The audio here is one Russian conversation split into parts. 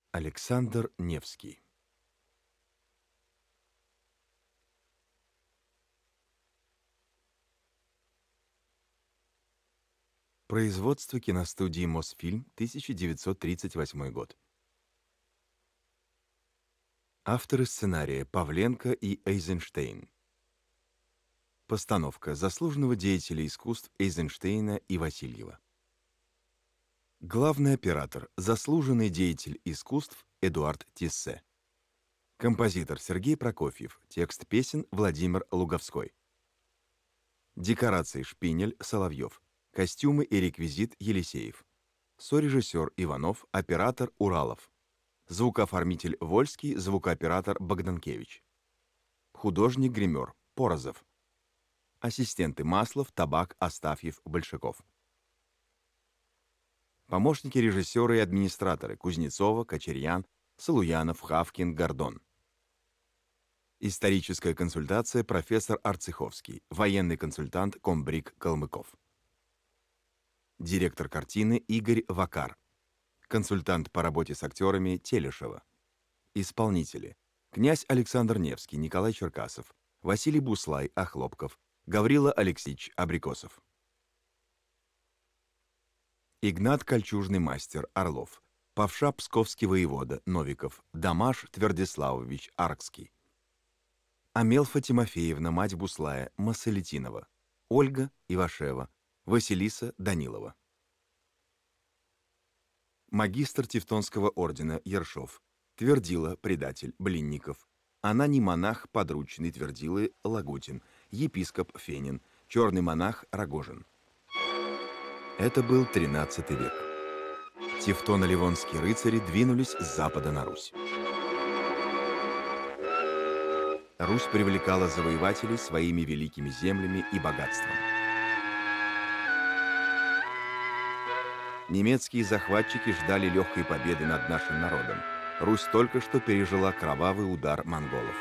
Александр Невский. Производство киностудии «Мосфильм», 1938 год. Авторы сценария Павленко и Эйзенштейн. Постановка заслуженного деятеля искусств Эйзенштейна и Васильева. Главный оператор – заслуженный деятель искусств Эдуард Тиссе. Композитор Сергей Прокофьев. Текст песен Владимир Луговской. Декорации Шпинель, Соловьев. Костюмы и реквизит Елисеев. Сорежиссер Иванов, оператор Уралов. Звукооформитель Вольский, звукооператор Богданкевич. Художник-гример Порозов. Ассистенты Маслов, Табак, Астафьев, Большаков. Помощники режиссера и администраторы Кузнецова, Кочерьян, Салуянов, Хавкин, Гордон. Историческая консультация профессор Арцеховский, военный консультант комбриг Калмыков. Директор картины Игорь Вакар. Консультант по работе с актерами Телешева. Исполнители: князь Александр Невский, Николай Черкасов, Василий Буслай, Охлопков, Гаврила Алексеевич Абрикосов. Игнат Кольчужный мастер Орлов, Павша Псковский воевода Новиков, Дамаш Твердиславович Аркский. Амелфа Тимофеевна, мать Буслая, Масалетинова, Ольга Ивашева, Василиса Данилова. Магистр Тевтонского ордена Ершов, Твердила, предатель Блинников, Анани монах подручный Твердилы Лагутин, епископ Фенин, черный монах Рогожин. Это был XIII век. Тевтоно-ливонские рыцари двинулись с запада на Русь. Русь привлекала завоевателей своими великими землями и богатством. Немецкие захватчики ждали легкой победы над нашим народом. Русь только что пережила кровавый удар монголов.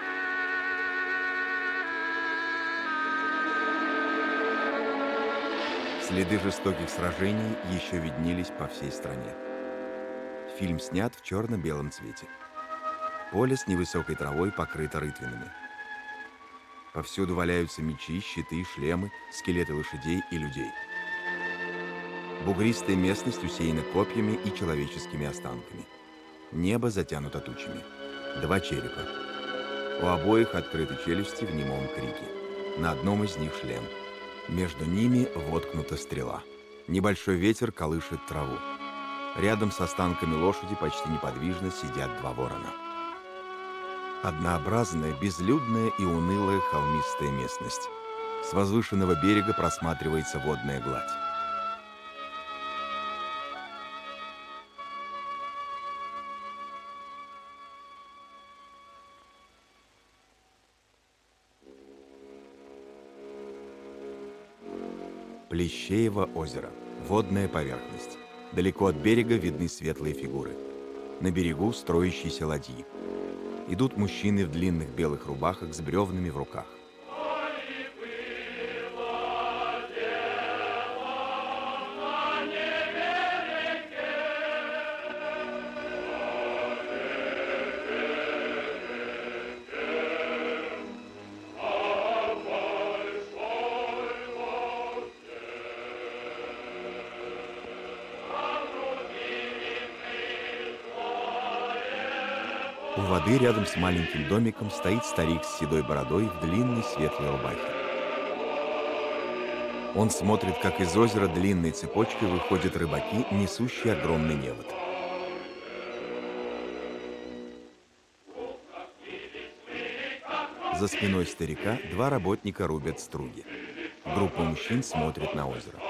Следы жестоких сражений еще виднелись по всей стране. Фильм снят в черно-белом цвете. Поле с невысокой травой покрыто рытвинами. Повсюду валяются мечи, щиты, шлемы, скелеты лошадей и людей. Бугристая местность усеяна копьями и человеческими останками. Небо затянуто тучами. 2 черепа. У обоих открыты челюсти в немом крике. На одном из них шлем. Между ними воткнута стрела. Небольшой ветер колышет траву. Рядом с останками лошади почти неподвижно сидят 2 ворона. Однообразная, безлюдная и унылая холмистая местность. С возвышенного берега просматривается водная гладь. Плещеево озеро. Водная поверхность. Далеко от берега видны светлые фигуры. На берегу строящиеся ладьи. Идут мужчины в длинных белых рубахах с бревнами в руках. У воды рядом с маленьким домиком стоит старик с седой бородой в длинной светлой рубахе. Он смотрит, как из озера длинной цепочкой выходят рыбаки, несущие огромный невод. За спиной старика 2 работника рубят струги. Группа мужчин смотрит на озеро.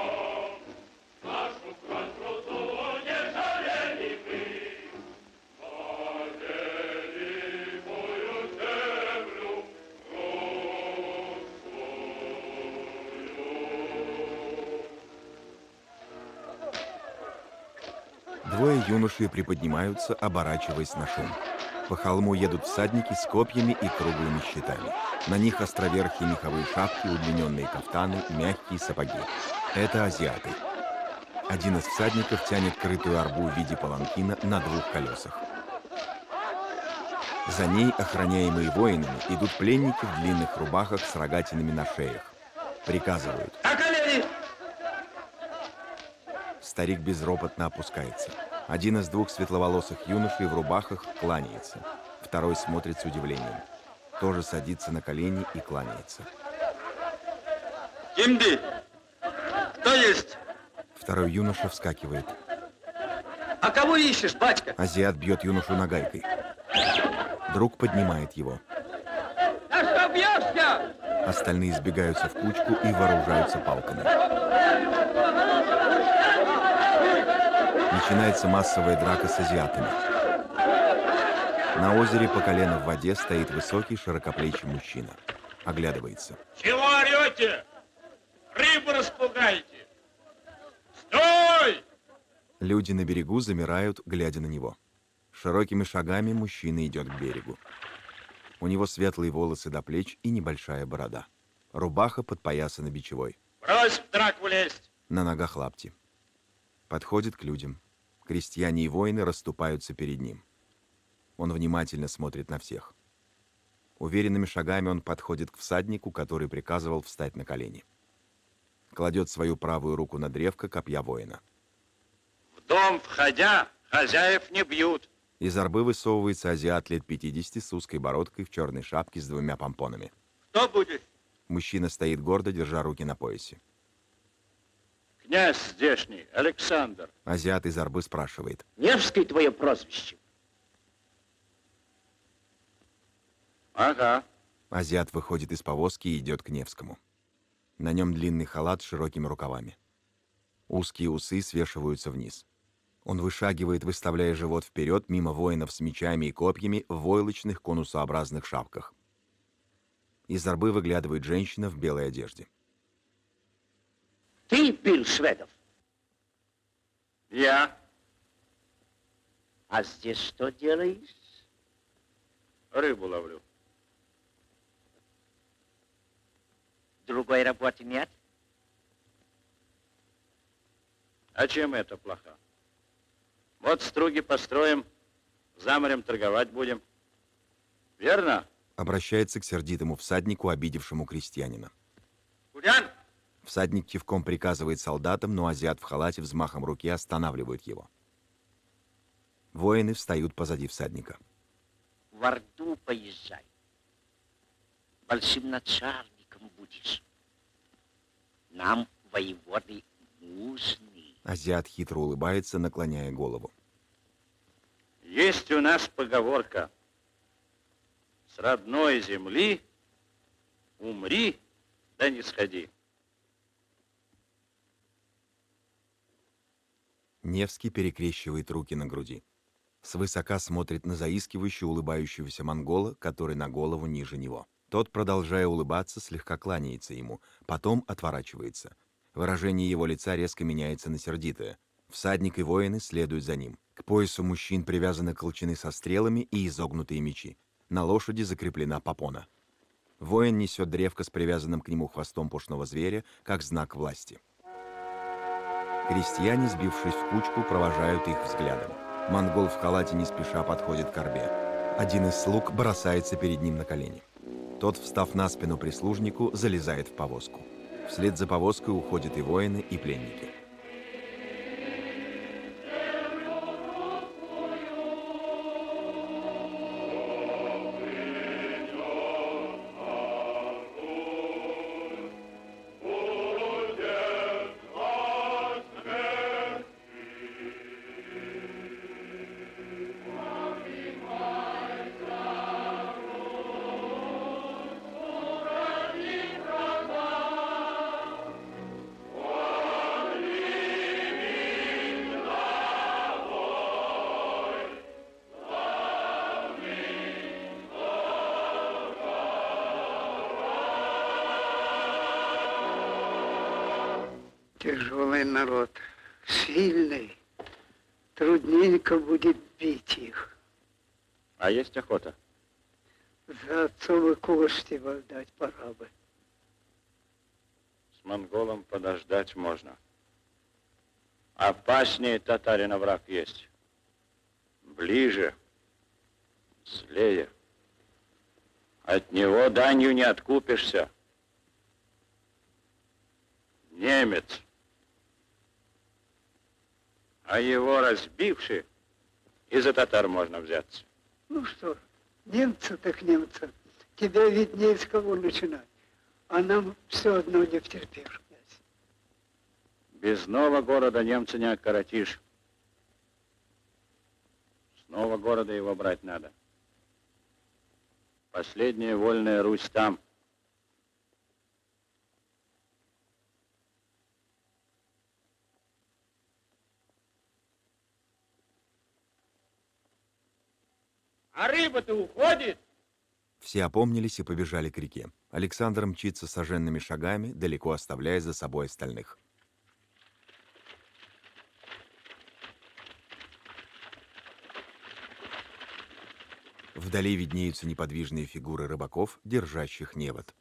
Двое юношей приподнимаются, оборачиваясь на шум. По холму едут всадники с копьями и круглыми щитами. На них островерхие меховые шапки, удлиненные кафтаны, мягкие сапоги. Это азиаты. Один из всадников тянет крытую арбу в виде паланкина на 2 колесах. За ней, охраняемые воинами, идут пленники в длинных рубахах с рогатинами на шеях. Приказывают. На колени! Старик безропотно опускается. Один из двух светловолосых юношей в рубахах кланяется. Второй смотрит с удивлением. Тоже садится на колени и кланяется. Кимди! Кто есть? Второй юноша вскакивает. А кого ищешь, батька? Азиат бьет юношу нагайкой. Друг поднимает его. А что бьешься? Остальные сбегаются в кучку и вооружаются палками. Начинается массовая драка с азиатами. На озере по колено в воде стоит высокий широкоплечий мужчина. Оглядывается. Чего орете? Рыбу распугаете! Стой! Люди на берегу замирают, глядя на него. Широкими шагами мужчина идет к берегу. У него светлые волосы до плеч и небольшая борода. Рубаха подпоясана бичевой. Брось в драку лезть! На ногах лапти. Подходит к людям. Крестьяне и воины расступаются перед ним. Он внимательно смотрит на всех. Уверенными шагами он подходит к всаднику, который приказывал встать на колени. Кладет свою правую руку на древко копья воина. В дом входя, хозяев не бьют. Из арбы высовывается азиат лет 50 с узкой бородкой в черной шапке с двумя помпонами. Кто будет? Мужчина стоит гордо, держа руки на поясе. Князь здешний, Александр. Азиат из арбы спрашивает. Невский твое прозвище? Ага. Азиат выходит из повозки и идет к Невскому. На нем длинный халат с широкими рукавами. Узкие усы свешиваются вниз. Он вышагивает, выставляя живот вперед, мимо воинов с мечами и копьями в войлочных конусообразных шапках. Из арбы выглядывает женщина в белой одежде. Ты бил шведов? Я А здесь что делаешь? рыбу ловлю. Другой работы нет? А чем это плохо? Вот струги построим, за морем торговать будем. Верно? Обращается к сердитому всаднику, обидевшему крестьянина. Курян! Всадник кивком приказывает солдатам, но азиат в халате взмахом руки останавливает его. Воины встают позади всадника. В Орду поезжай. Большим начальником будешь. Нам воеводы нужны. Азиат хитро улыбается, наклоняя голову. Есть у нас поговорка. С родной земли умри, да не сходи. Невский перекрещивает руки на груди. Свысока смотрит на заискивающего улыбающегося монгола, который на голову ниже него. Тот, продолжая улыбаться, слегка кланяется ему, потом отворачивается. Выражение его лица резко меняется на сердитое. Всадник и воины следуют за ним. К поясу мужчин привязаны колчаны со стрелами и изогнутые мечи. На лошади закреплена попона. Воин несет древко с привязанным к нему хвостом пушного зверя, как знак власти. Крестьяне, сбившись в кучку, провожают их взглядом. Монгол в халате не спеша подходит к арбе. Один из слуг бросается перед ним на колени. Тот, встав на спину прислужнику, залезает в повозку. Вслед за повозкой уходят и воины, и пленники. Тяжелый народ, сильный. Трудненько будет бить их. А есть охота? За отцовы кости отдать пора бы. С монголом подождать можно. Опаснее татарина враг есть. Ближе, злее. От него данью не откупишься. Немец. А его разбивши, и за татар можно взяться. Ну что, немцы так немцы. Тебе виднее, с кого начинать. А нам все одно не втерпишь, князь. Без нового города немца не откоротишь. С нового города его брать надо. Последняя вольная Русь там. А рыба-то уходит? Все опомнились и побежали к реке. Александр мчится соженными шагами, далеко оставляя за собой остальных. Вдали виднеются неподвижные фигуры рыбаков, держащих невод.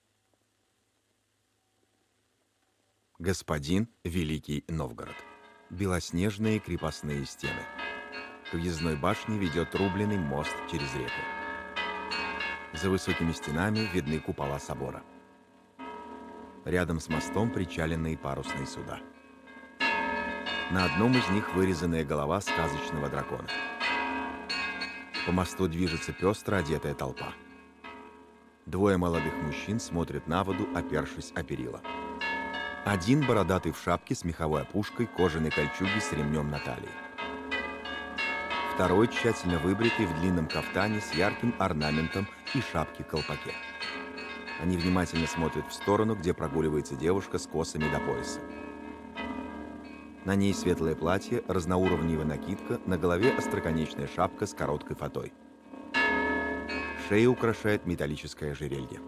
Господин Великий Новгород. Белоснежные крепостные стены. К въездной башне ведет рубленый мост через реку. За высокими стенами видны купола собора. Рядом с мостом причаленные парусные суда. На одном из них вырезанная голова сказочного дракона. По мосту движется пестро одетая толпа. Двое молодых мужчин смотрят на воду, опершись о перила. Один бородатый в шапке с меховой опушкой, кожаной кольчуге с ремнем на талии. Второй тщательно выбритый в длинном кафтане с ярким орнаментом и шапке-колпаке. Они внимательно смотрят в сторону, где прогуливается девушка с косами до пояса. На ней светлое платье, разноуровневая накидка, на голове остроконечная шапка с короткой фатой. Шею украшает металлическое ожерелье.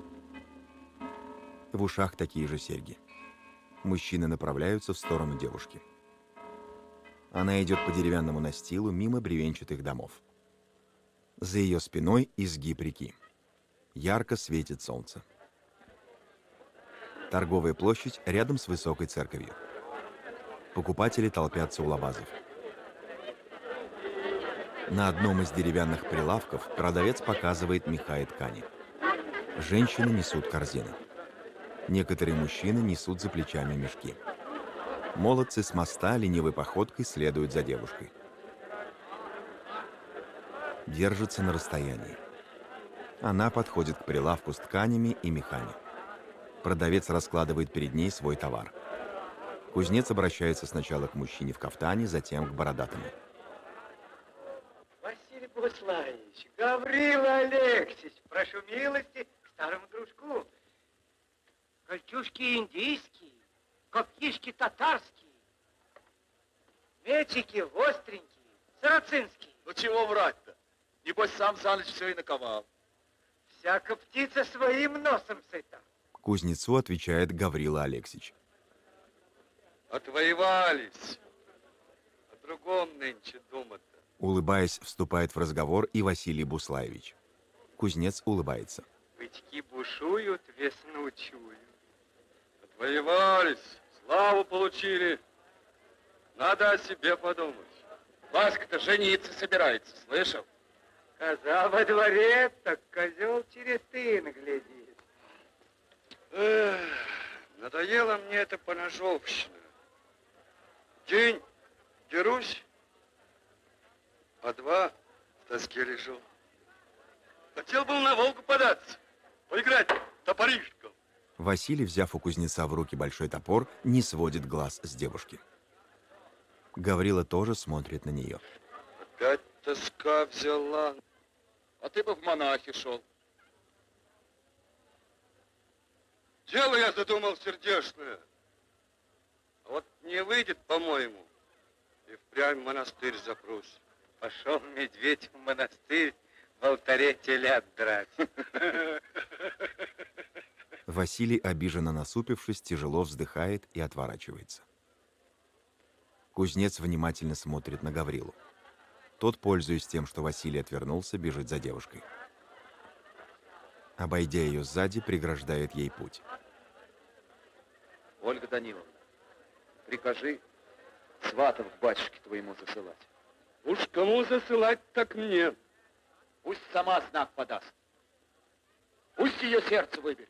В ушах такие же серьги. Мужчины направляются в сторону девушки. Она идет по деревянному настилу мимо бревенчатых домов. За ее спиной изгиб реки. Ярко светит солнце. Торговая площадь рядом с высокой церковью. Покупатели толпятся у лабазов. На одном из деревянных прилавков продавец показывает меха и ткани. Женщины несут корзины. Некоторые мужчины несут за плечами мешки. Молодцы с моста ленивой походкой следуют за девушкой. Держатся на расстоянии. Она подходит к прилавку с тканями и мехами. Продавец раскладывает перед ней свой товар. Кузнец обращается сначала к мужчине в кафтане, затем к бородатому. Василий Буслаевич, Гаврила Алексеевич, прошу милости к старому дружку. Кольчужки индийские, копьишки татарские, мечики остренькие, сарацинские. Ну чего врать-то? Небось, сам за ночь все и наковал. Всяка птица своим носом сыта. Кузнецу отвечает Гаврила Алексеевич. Отвоевались. О другом нынче думать-то. Улыбаясь, вступает в разговор и Василий Буслаевич. Кузнец улыбается. Бычки бушуют, весну чую. Отвоевались, славу получили. Надо о себе подумать. Васька-то жениться собирается, слышал? Коза во дворе, так козел через тын глядит. Эх, надоела мне эта поножовщина. День дерусь, а два в тоске лежу. Хотел был на Волгу податься, поиграть топоришком. Василий, взяв у кузнеца в руки большой топор, не сводит глаз с девушки. Гаврила тоже смотрит на нее. Опять тоска взяла. А ты бы в монахи шел. Дело я задумал сердечное. А вот не выйдет, по-моему, и впрямь в монастырь запрусь. Пошел медведь в монастырь в алтаре телят драть. Василий, обиженно насупившись, тяжело вздыхает и отворачивается. Кузнец внимательно смотрит на Гаврилу. Тот, пользуясь тем, что Василий отвернулся, бежит за девушкой. Обойдя ее сзади, преграждает ей путь. Ольга Даниловна, прикажи сватов к батюшке твоему засылать. Уж кому засылать, так мне. Пусть сама знак подаст. Пусть ее сердце выберет.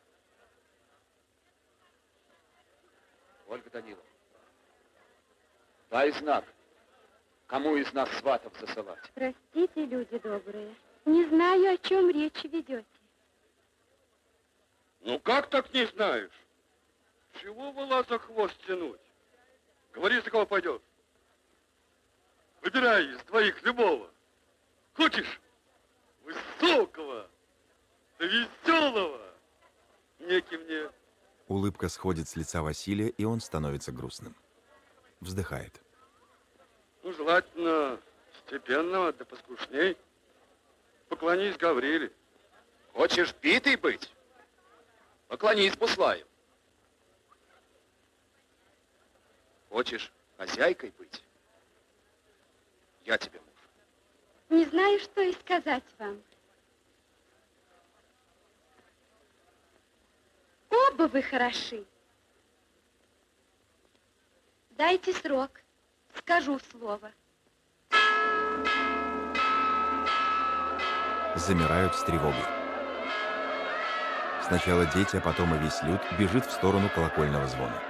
Ольга Даниловна, дай знак, кому из нас сватов засылать. Простите, люди добрые, не знаю, о чем речь ведете. Ну как так не знаешь? Чего вола за хвост тянуть? Говори, за кого пойдешь. Выбирай из двоих любого. Хочешь высокого, да веселого? Неки мне. Улыбка сходит с лица Василия, и он становится грустным. Вздыхает. Ну, желательно степенного, да поскушней. Поклонись Гавриле. Хочешь битый быть? Поклонись Буслаю. Хочешь хозяйкой быть? Я тебе муж. Не знаю, что и сказать вам. Оба вы хороши. Дайте срок, скажу слово. Замирают с тревогой. Сначала дети, а потом и весь люд бежит в сторону колокольного звона.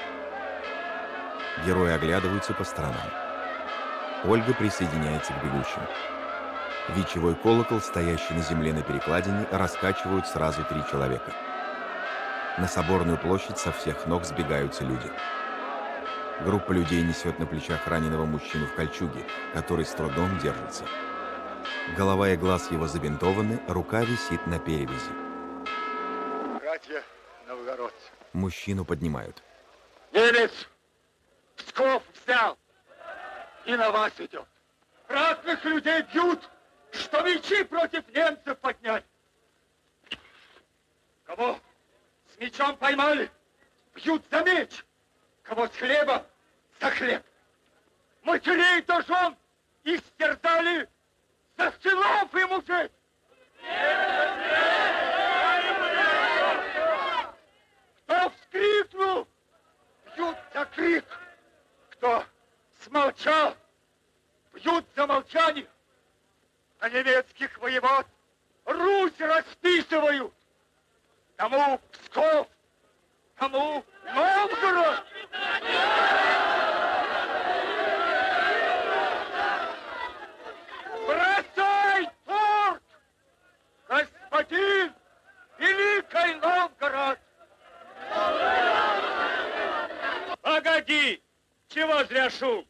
Герои оглядываются по сторонам. Ольга присоединяется к бегущим. Вечевой колокол, стоящий на земле на перекладине, раскачивают сразу 3 человека. На соборную площадь со всех ног сбегаются люди. Группа людей несет на плечах раненого мужчину в кольчуге, который с трудом держится. Голова и глаз его забинтованы, рука висит на перевязи. Братья новгородцы. Мужчину поднимают. Немец Псков взял и на вас идет. Разных людей бьют, что мечи против немцев поднять. Кого с мечом поймали, бьют за меч. Кого с хлебом, за хлеб. Матерей до жен истерзали за сынов и мужей. Кто вскрикнул, бьют за крик. Кто смолчал, бьют за молчание. А немецких воевод Русь расписывают. Кому Псков, кому Новгород. Бросай торт, господин Великий Новгород. Погоди! Чего зря шум?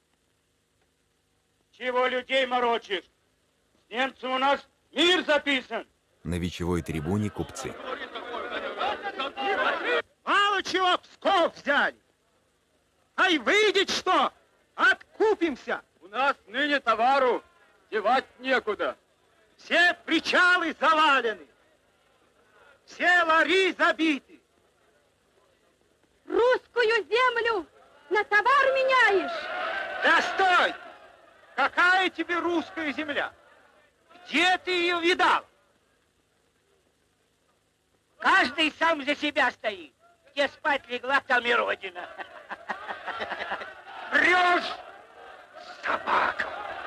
Чего людей морочишь? С немцем у нас мир записан. На вечевой трибуне купцы. Мало чего Псков взяли. Ай, выйдет что? Откупимся. У нас ныне товару девать некуда. Все причалы завалены. Все лари забиты. Русскую землю на товар меняешь? Да стой! Какая тебе русская земля? Где ты ее видал? Каждый сам за себя стоит. Где спать легла, там и родина. Врешь, собака!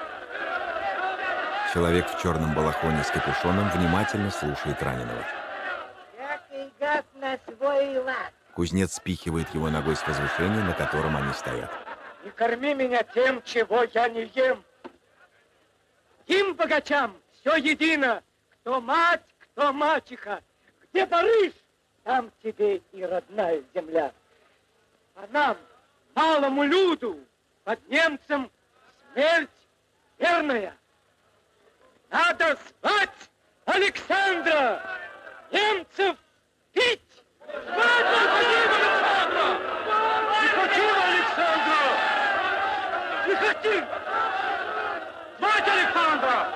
Человек в черном балахоне с капюшоном внимательно слушает раненого. Всякий гад на свой лад. Кузнец спихивает его ногой с возвышения, на котором они стоят. Не корми меня тем, чего я не ем. Им, богачам, все едино. Кто мать, кто мачеха. Где барыш, там тебе и родная земля. А нам, малому люду, под немцем смерть верная. Надо звать Александра! Немцев бить! Звать Александра! Не хотим Александра! Не хотим! Звать Александра!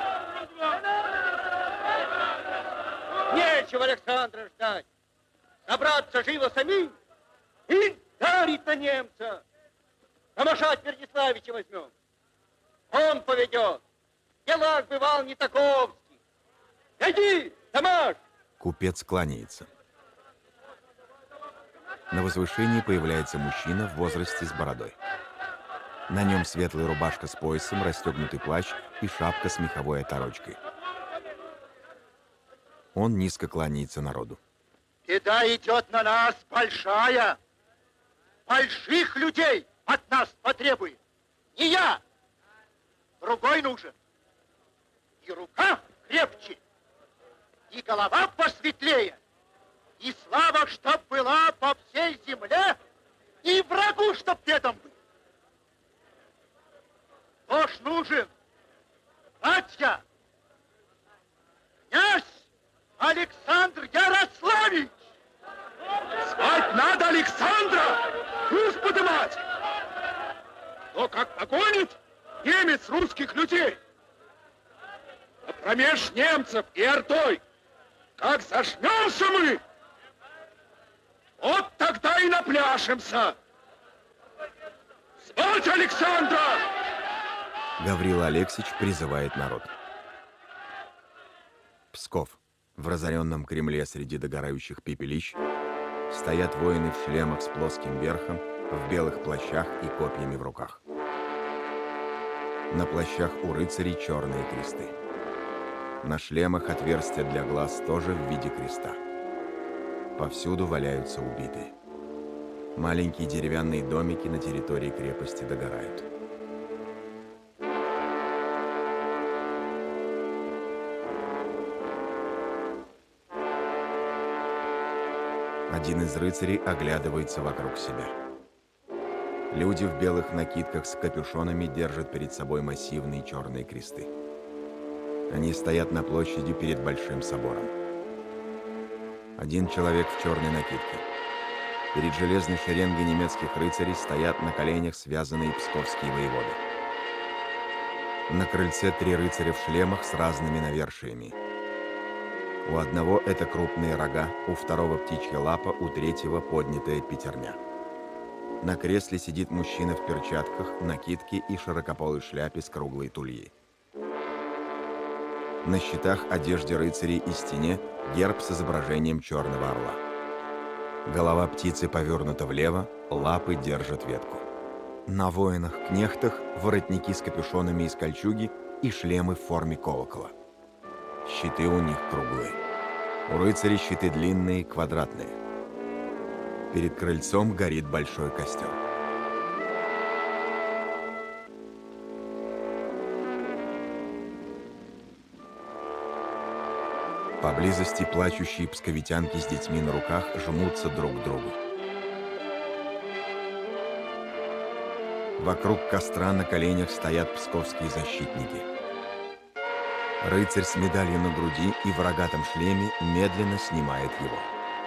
Нечего Александра ждать. Собраться живо самим и дарить на немца. Тамаша Твердиславича возьмем. Он поведет. Делах бывал не таковский. Иди, Тамаш! Купец кланяется. На возвышении появляется мужчина в возрасте с бородой. На нем светлая рубашка с поясом, расстегнутый плащ и шапка с меховой оторочкой. Он низко кланяется народу. Беда идет на нас большая. Больших людей от нас потребует. Не я. Другой нужен. И рука крепче, и голова посветлее, и слава, чтоб была по всей земле, и врагу, чтоб бедом был. Кто ж нужен? Братья! Князь Александр Ярославич! Звать надо Александра! Пусть подымать! Но как погонит немец русских людей, а промеж немцев и ордой, как зажмемся мы, вот тогда и напляшемся. Звать Александра! Гаврила Алексич призывает народ. Псков. В разоренном Кремле среди догорающих пепелищ стоят воины в шлемах с плоским верхом, в белых плащах и копьями в руках. На плащах у рыцарей черные кресты. На шлемах отверстия для глаз тоже в виде креста. Повсюду валяются убитые. Маленькие деревянные домики на территории крепости догорают. Один из рыцарей оглядывается вокруг себя. Люди в белых накидках с капюшонами держат перед собой массивные черные кресты. Они стоят на площади перед Большим собором. Один человек в черной накидке. Перед железной шеренгой немецких рыцарей стоят на коленях связанные псковские воеводы. На крыльце 3 рыцаря в шлемах с разными навершиями. У одного это крупные рога, у второго птичья лапа, у третьего поднятая пятерня. На кресле сидит мужчина в перчатках, накидке и широкополой шляпе с круглой тульей. На щитах, одежде рыцарей и стене герб с изображением черного орла. Голова птицы повернута влево, лапы держат ветку. На воинах-кнехтах воротники с капюшонами из кольчуги и шлемы в форме колокола. Щиты у них круглые. У рыцарей щиты длинные, квадратные. Перед крыльцом горит большой костер. Поблизости плачущие псковитянки с детьми на руках жмутся друг к другу. Вокруг костра на коленях стоят псковские защитники. Рыцарь с медалью на груди и в рогатом шлеме медленно снимает его.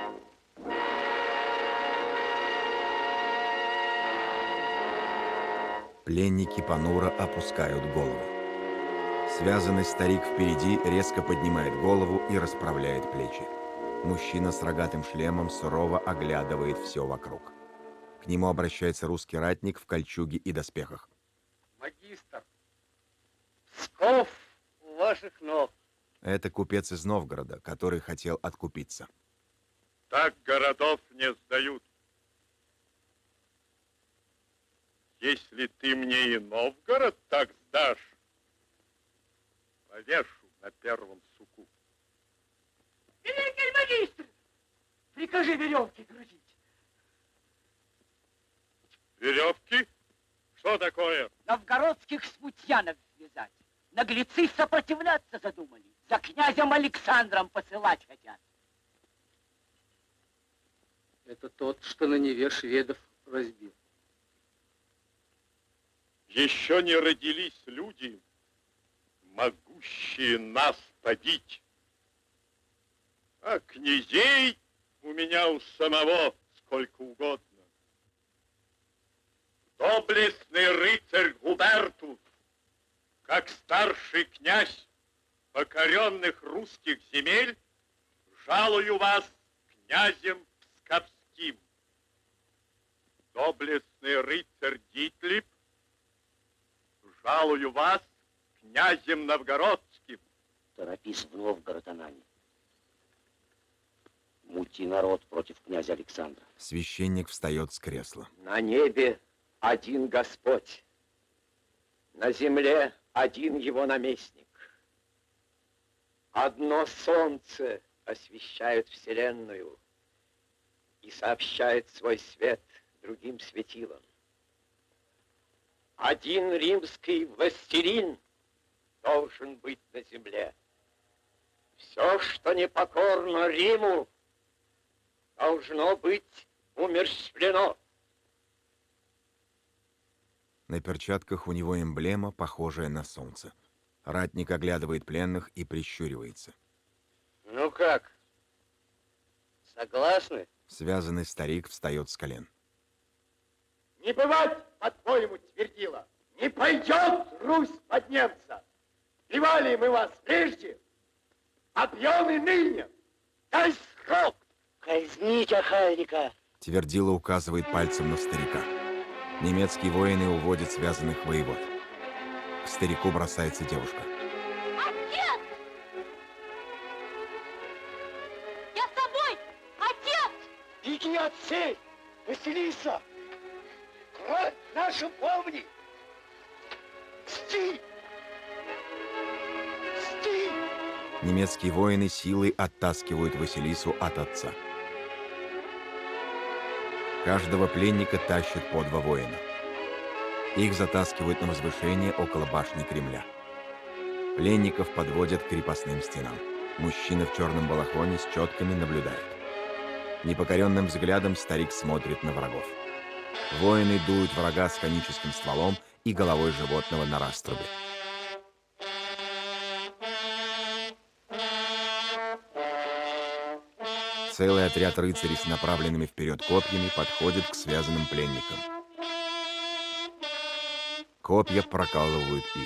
Пленники понуро опускают голову. Связанный старик впереди резко поднимает голову и расправляет плечи. Мужчина с рогатым шлемом сурово оглядывает все вокруг. К нему обращается русский ратник в кольчуге и доспехах. Магистр, Псков у ваших ног. Это купец из Новгорода, который хотел откупиться. Так городов не сдают. Если ты мне и Новгород так сдашь, повешу на первом суку. Великий магистр, прикажи веревки грузить. Веревки? Что такое? Новгородских смутьянов связать. Наглецы сопротивляться задумали. За князем Александром посылать хотят. Это тот, что на Неве шведов разбил. Еще не родились люди, могущие нас побить. А князей у меня у самого сколько угодно. Доблестный рыцарь Губертус, как старший князь покоренных русских земель, жалую вас князем Псковским. Доблестный рыцарь Дитлип, жалую вас князем Новгородским. Торопись в Новгород, Анани. Мути народ против князя Александра. Священник встает с кресла. На небе один Господь, на земле один его наместник. Одно солнце освещает Вселенную и сообщает свой свет другим светилам. Один римский властелин должен быть на земле. Все, что не покорно Риму, должно быть умерщвлено. На перчатках у него эмблема, похожая на солнце. Ратник оглядывает пленных и прищуривается. Ну как? Согласны? Связанный старик встает с колен. Не бывать, по-твоему, твердила. Не пойдет Русь под немца. Бивали мы вас прежде, объем и ныне. Дай срок. Казнить охальника. Твердила указывает пальцем на старика. Немецкие воины уводят связанных воевод. К старику бросается девушка. Отец! Я с тобой! Отец! Беги, отцы! Василиса! Кровь нашу помни! Мсти! Мсти! Немецкие воины силой оттаскивают Василису от отца. Каждого пленника тащат по 2 воина. Их затаскивают на возвышение около башни Кремля. Пленников подводят к крепостным стенам. Мужчина в черном балахоне с четками наблюдает. Непокоренным взглядом старик смотрит на врагов. Воины дуют врага с коническим стволом и головой животного на раструбе. Целый отряд рыцарей с направленными вперед копьями подходит к связанным пленникам. Копья прокалывают их.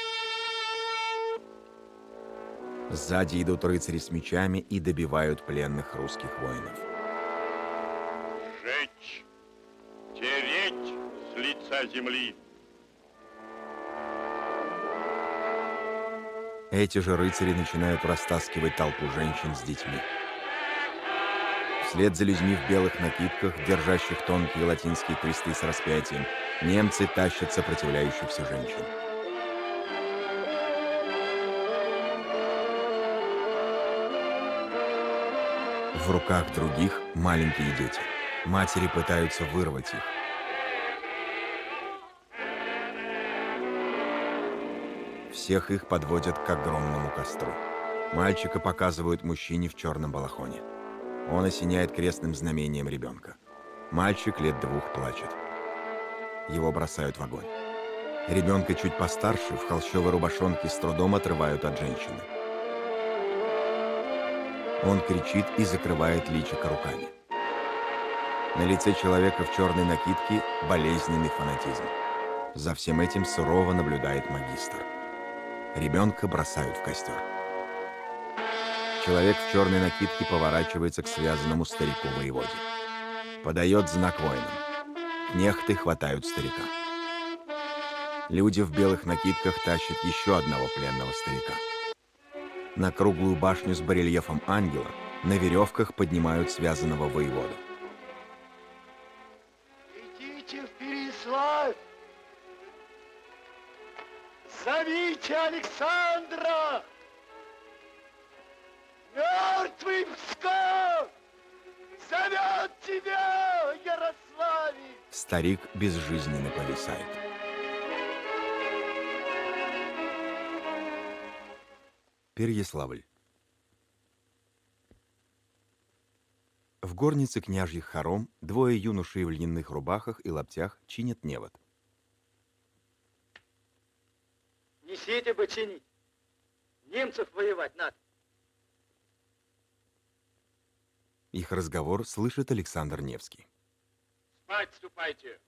Сзади идут рыцари с мечами и добивают пленных русских воинов. Жечь, тереть с лица земли. Эти же рыцари начинают растаскивать толпу женщин с детьми. Вслед за людьми в белых накидках, держащих тонкие латинские кресты с распятием, немцы тащат сопротивляющихся женщин. В руках других маленькие дети. Матери пытаются вырвать их. Всех их подводят к огромному костру. Мальчика показывают мужчине в черном балахоне. Он осеняет крестным знамением ребенка. Мальчик лет 2 плачет. Его бросают в огонь. Ребенка чуть постарше в холщовой рубашонке с трудом отрывают от женщины. Он кричит и закрывает личико руками. На лице человека в черной накидке болезненный фанатизм. За всем этим сурово наблюдает магистр. Ребенка бросают в костер. Человек в черной накидке поворачивается к связанному старику-воеводе. Подает знак воинам. Кнехты хватают старика. Люди в белых накидках тащат еще одного пленного старика. На круглую башню с барельефом ангела на веревках поднимают связанного воеводу. Идите в Переславль! Зовите Александра! Мертвый Псков зовет тебя, Ярославич! Старик безжизненно повисает. Переяславль. В горнице княжьих хором 2 юношей в льняных рубахах и лаптях чинят невод. Несите бы чинить. Немцев воевать надо. Их разговор слышит Александр Невский. Спать ступайте.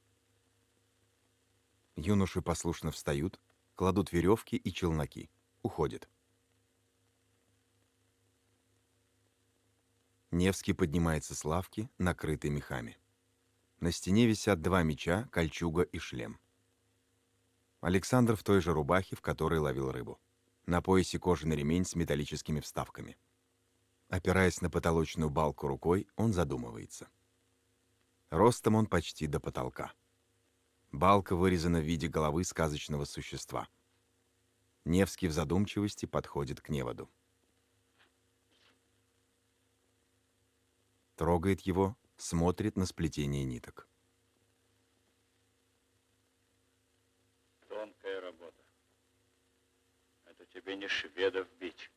Юноши послушно встают, кладут веревки и челноки. Уходят. Невский поднимается с лавки, накрытой мехами. На стене висят 2 меча, кольчуга и шлем. Александр в той же рубахе, в которой ловил рыбу. На поясе кожаный ремень с металлическими вставками. Опираясь на потолочную балку рукой, он задумывается. Ростом он почти до потолка. Балка вырезана в виде головы сказочного существа. Невский в задумчивости подходит к неводу. Трогает его, смотрит на сплетение ниток. Тонкая работа. Это тебе не шведов бить.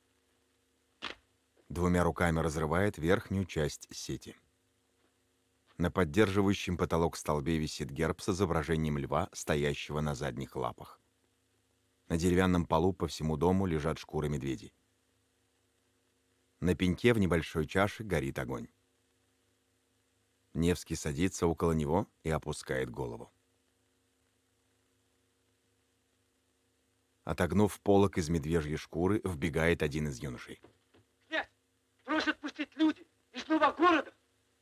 Двумя руками разрывает верхнюю часть сети. На поддерживающем потолок столбе висит герб с изображением льва, стоящего на задних лапах. На деревянном полу по всему дому лежат шкуры медведей. На пеньке в небольшой чаше горит огонь. Невский садится около него и опускает голову. Отогнув полог из медвежьей шкуры, вбегает один из юношей. Князь, просят пустить люди из нового города.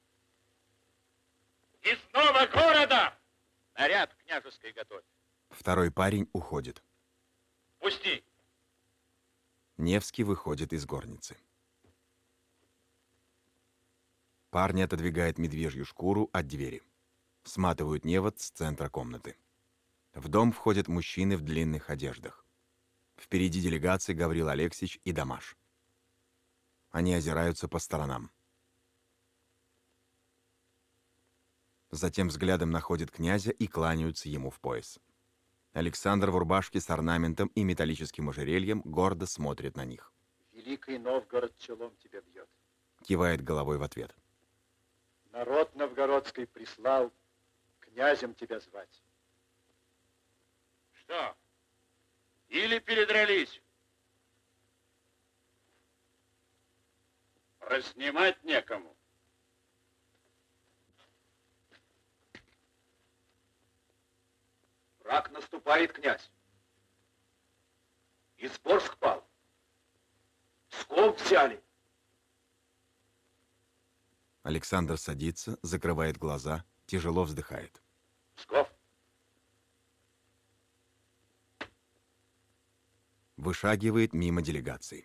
Из нового города! Наряд княжеский готовь. Второй парень уходит. Пусти! Невский выходит из горницы. Парни отодвигают медвежью шкуру от двери. Сматывают невод с центра комнаты. В дом входят мужчины в длинных одеждах. Впереди делегации Гаврил Алексеевич и Дамаш. Они озираются по сторонам. Затем взглядом находят князя и кланяются ему в пояс. Александр в рубашке с орнаментом и металлическим ожерельем гордо смотрит на них. Великий Новгород челом тебя бьет. Кивает головой в ответ. Народ новгородский прислал князем тебя звать. Что? Или передрались? Разнимать некому. Враг наступает, князь. Изборск пал. Псков взяли. Александр садится, закрывает глаза, тяжело вздыхает. Псков. Вышагивает мимо делегации.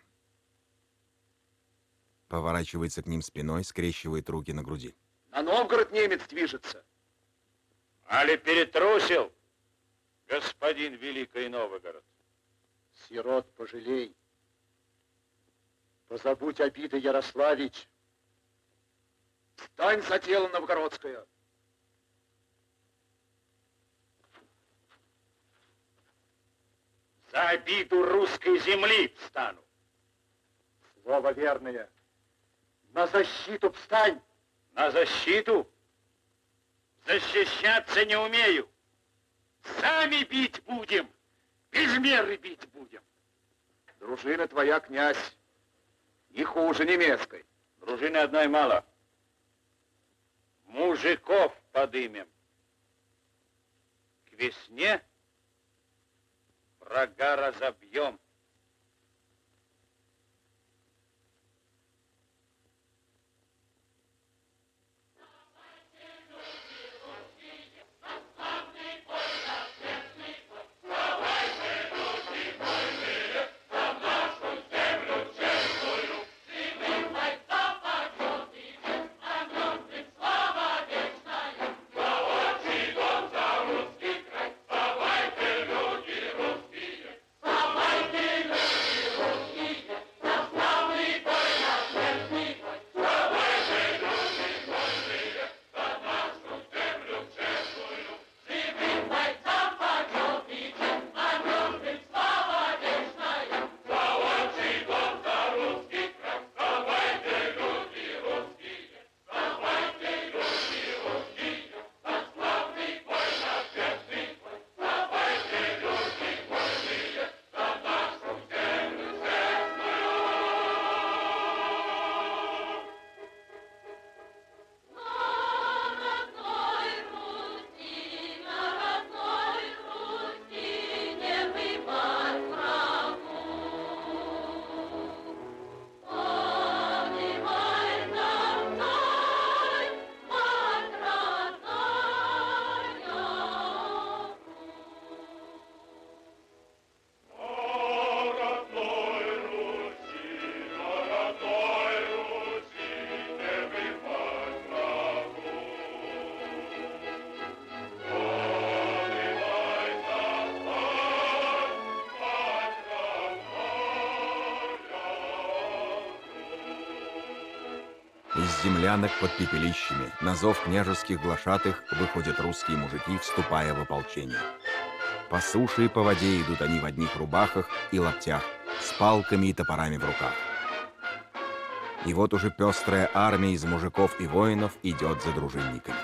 Поворачивается к ним спиной, скрещивает руки на груди. На Новгород немец движется. Али перетрусил, господин Великий Новгород? Сирот пожалей. Позабудь обиды, Ярославич. Стань за дело новгородское. За обиду русской земли встану. Слово верное. На защиту встань. На защиту? Защищаться не умею. Сами бить будем. Без меры бить будем. Дружина твоя, князь, не хуже немецкой. Дружины одной мало. Мужиков подымем. К весне врага разобьем. Вставайте, Из землянок под пепелищами на зов княжеских глашатых выходят русские мужики, вступая в ополчение. По суше и по воде идут они в одних рубахах и лаптях, с палками и топорами в руках. И вот уже пестрая армия из мужиков и воинов идет за дружинниками.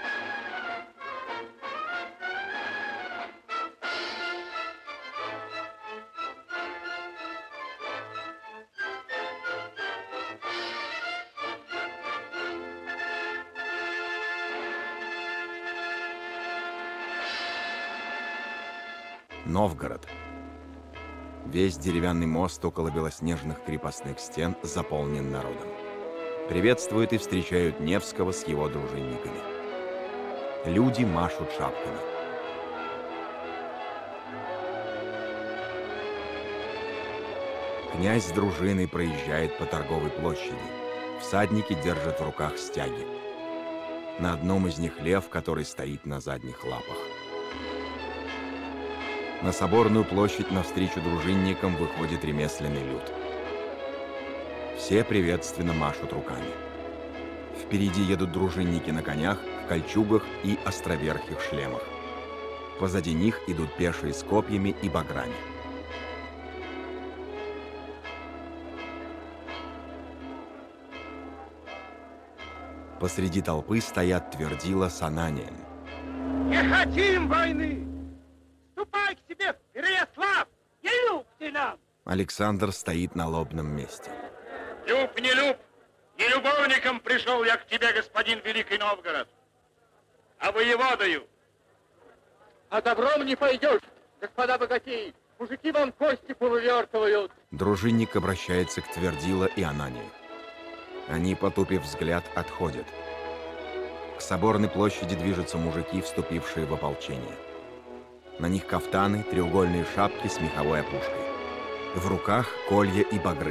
Новгород. Весь деревянный мост около белоснежных крепостных стен заполнен народом. Приветствуют и встречают Невского с его дружинниками. Люди машут шапками. Князь с дружиной проезжает по торговой площади. Всадники держат в руках стяги. На одном из них лев, который стоит на задних лапах. На соборную площадь навстречу дружинникам выходит ремесленный люд. Все приветственно машут руками. Впереди едут дружинники на конях, в кольчугах и островерхих шлемах. Позади них идут пешие с копьями и баграми. Посреди толпы стоят Твердила с Ананием. Не хотим войны! Ступай к себе, Переяслав! Не люб ты нам! Александр стоит на лобном месте. Люб, не люб! Не любовником пришел я к тебе, господин Великий Новгород, а воеводою. А добром не пойдешь, господа богатеи. Мужики вам кости повывертывают. Дружинник обращается к Твердила и Ананию. Они, потупив взгляд, отходят. К соборной площади движутся мужики, вступившие в ополчение. На них кафтаны, треугольные шапки с меховой опушкой. В руках колья и багры.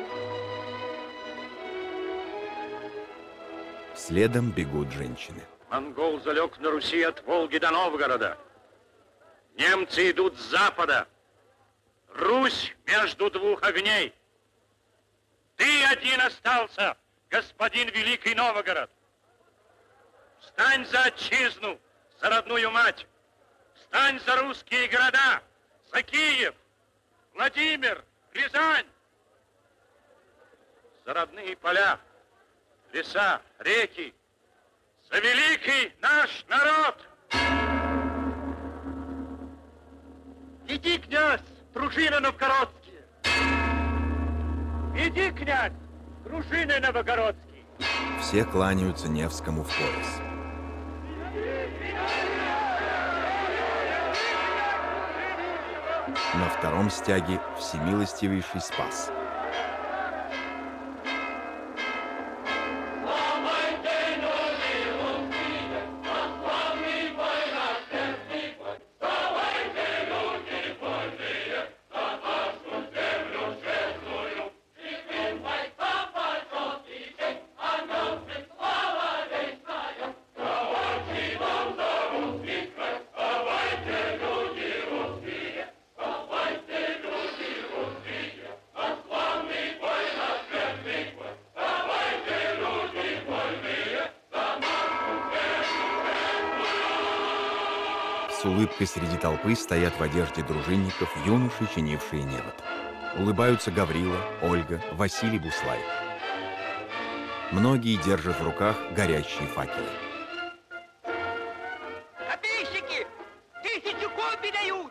Следом бегут женщины. Монгол залег на Руси от Волги до Новгорода. Немцы идут с запада. Русь между двух огней. Ты один остался, господин Великий Новгород. Встань за отчизну, за родную мать. Встань за русские города, за Киев, Владимир, Рязань. За родные поля, леса, реки. За великий наш народ. Иди, князь, дружина новгородские. Иди, князь, дружины новгородские. Все кланяются Невскому в пояс. На втором стяге всемилостивейший Спас. С улыбкой среди толпы стоят в одежде дружинников юноши, чинившие невод. Улыбаются Гаврила, Ольга, Василий Буслай. Многие держат в руках горящие факелы. Копейщики! 1000 копий дают!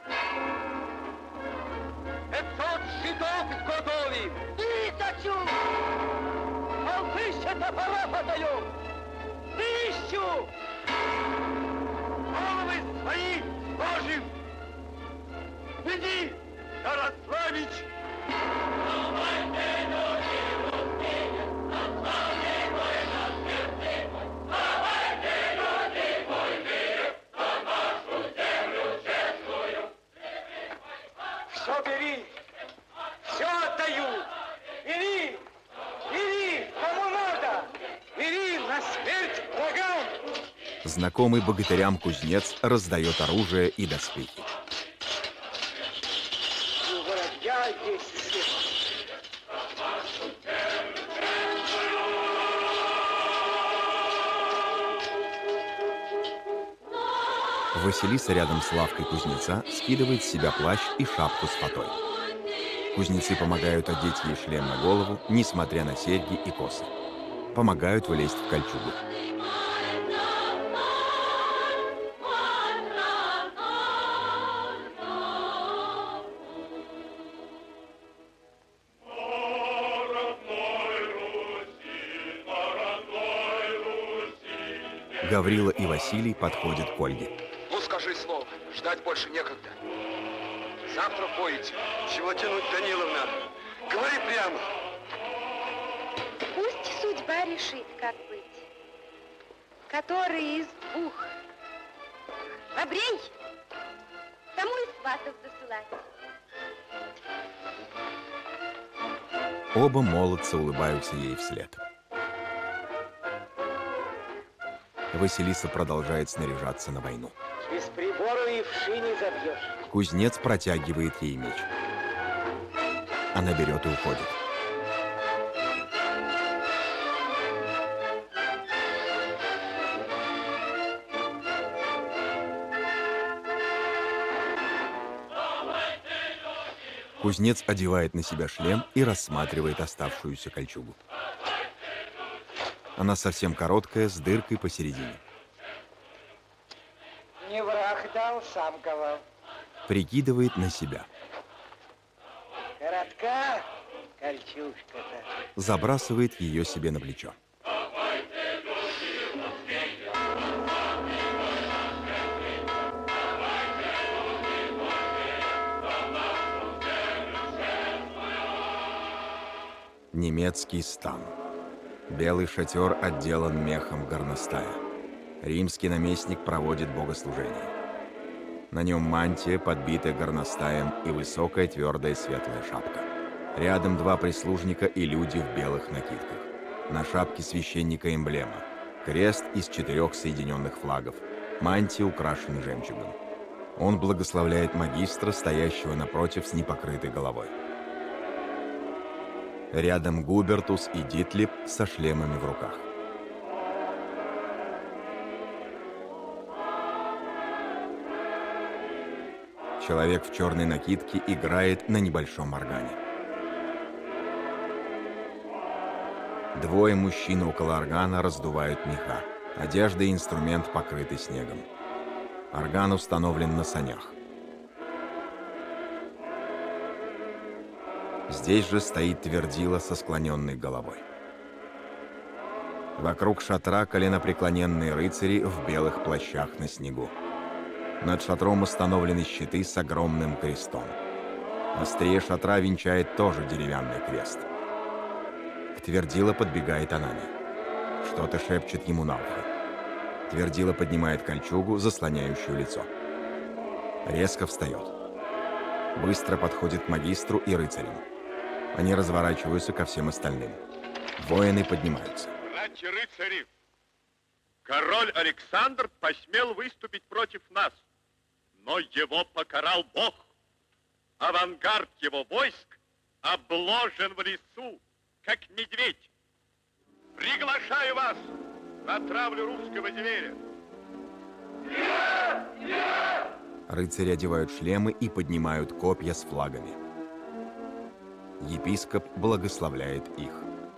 500 щитов изготовим! 1000! А 1000 топоров отдаем! 1000! Головы свои сложим! Иди, Ярославич! Все бери, все отдаю. Бери, бери, кому надо. Бери на смерть врагам. Знакомый богатырям кузнец раздает оружие и доспехи. Воробья есть все. Василиса рядом с лавкой кузнеца скидывает с себя плащ и шапку с фатой. Кузнецы помогают одеть ей шлем на голову, несмотря на серьги и косы. Помогают влезть в кольчугу. Гаврила и Василий подходят к Ольге. Ну, скажи слово. Ждать больше некогда. Завтра поете. Чего тянуть, Даниловна? Говори прямо. Пусть судьба решит, как быть. Который из двух храбрей, тому и сватов засылать. Оба молодца улыбаются ей вслед. Василиса продолжает снаряжаться на войну. Без прибора и вши не забьешь. Кузнец протягивает ей меч. Она берет и уходит. Кузнец одевает на себя шлем и рассматривает оставшуюся кольчугу. Она совсем короткая, с дыркой посередине. Не враг дал, сам ковал. Прикидывает на себя. Коротка кольчужка-то. Забрасывает ее себе на плечо. Немецкий стан. Белый шатер отделан мехом горностая. Римский наместник проводит богослужение. На нем мантия, подбитая горностаем, и высокая твердая светлая шапка. Рядом два прислужника и люди в белых накидках. На шапке священника эмблема. Крест из 4 соединенных флагов. Мантия украшена жемчугом. Он благословляет магистра, стоящего напротив с непокрытой головой. Рядом Губертус и Дитлип со шлемами в руках. Человек в черной накидке играет на небольшом органе. Двое мужчин около органа раздувают меха. Одежда и инструмент покрыты снегом. Орган установлен на санях. Здесь же стоит твердила со склоненной головой. Вокруг шатра коленопреклоненные рыцари в белых плащах на снегу. Над шатром установлены щиты с огромным крестом. Острие шатра венчает тоже деревянный крест. К твердила подбегает Анани. Что-то шепчет ему на ухо. Твердила поднимает кольчугу, заслоняющую лицо. Резко встает. Быстро подходит к магистру и рыцарям. Они разворачиваются ко всем остальным. Воины поднимаются. Братья-рыцари, король Александр посмел выступить против нас, но его покарал Бог. Авангард его войск обложен в лесу, как медведь. Приглашаю вас на травлю русского зверя. Рыцари одевают шлемы и поднимают копья с флагами. Епископ благословляет их.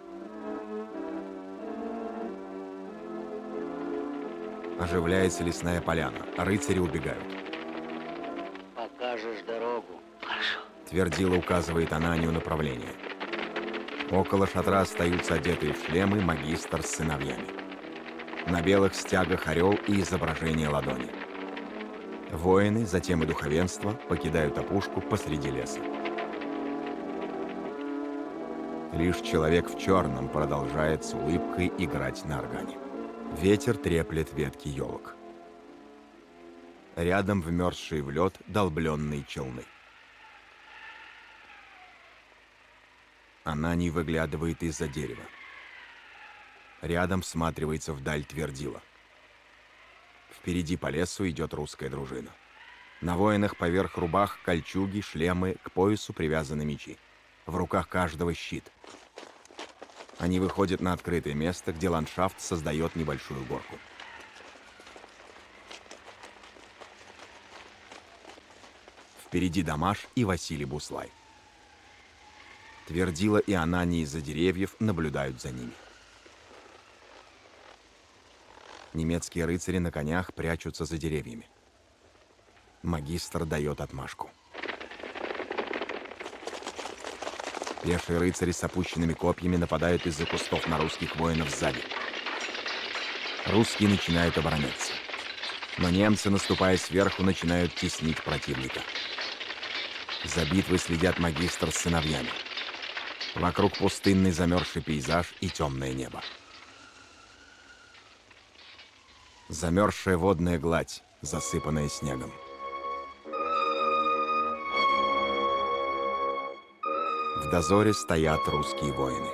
Оживляется лесная поляна, а рыцари убегают. Покажешь дорогу. Хорошо. Твердила указывает Ананию направление. Около шатра остаются одетые в шлемы магистр с сыновьями. На белых стягах орел и изображение ладони. Воины, затем и духовенство покидают опушку посреди леса. Лишь человек в черном продолжает с улыбкой играть на органе. Ветер треплет ветки елок. Рядом вмерзшие в лед долбленные челны. Ананий выглядывает из-за дерева. Рядом всматривается вдаль твердила. Впереди по лесу идет русская дружина. На воинах поверх рубах кольчуги, шлемы, к поясу привязаны мечи. В руках каждого щит. Они выходят на открытое место, где ландшафт создает небольшую горку. Впереди Дамаш и Василий Буслай. Твердила и Анания из-за деревьев наблюдают за ними. Немецкие рыцари на конях прячутся за деревьями. Магистр дает отмашку. Пешие рыцари с опущенными копьями нападают из-за кустов на русских воинов сзади. Русские начинают обороняться. Но немцы, наступая сверху, начинают теснить противника. За битвой следят магистр с сыновьями. Вокруг пустынный замерзший пейзаж и темное небо. Замерзшая водная гладь, засыпанная снегом. В дозоре стоят русские воины.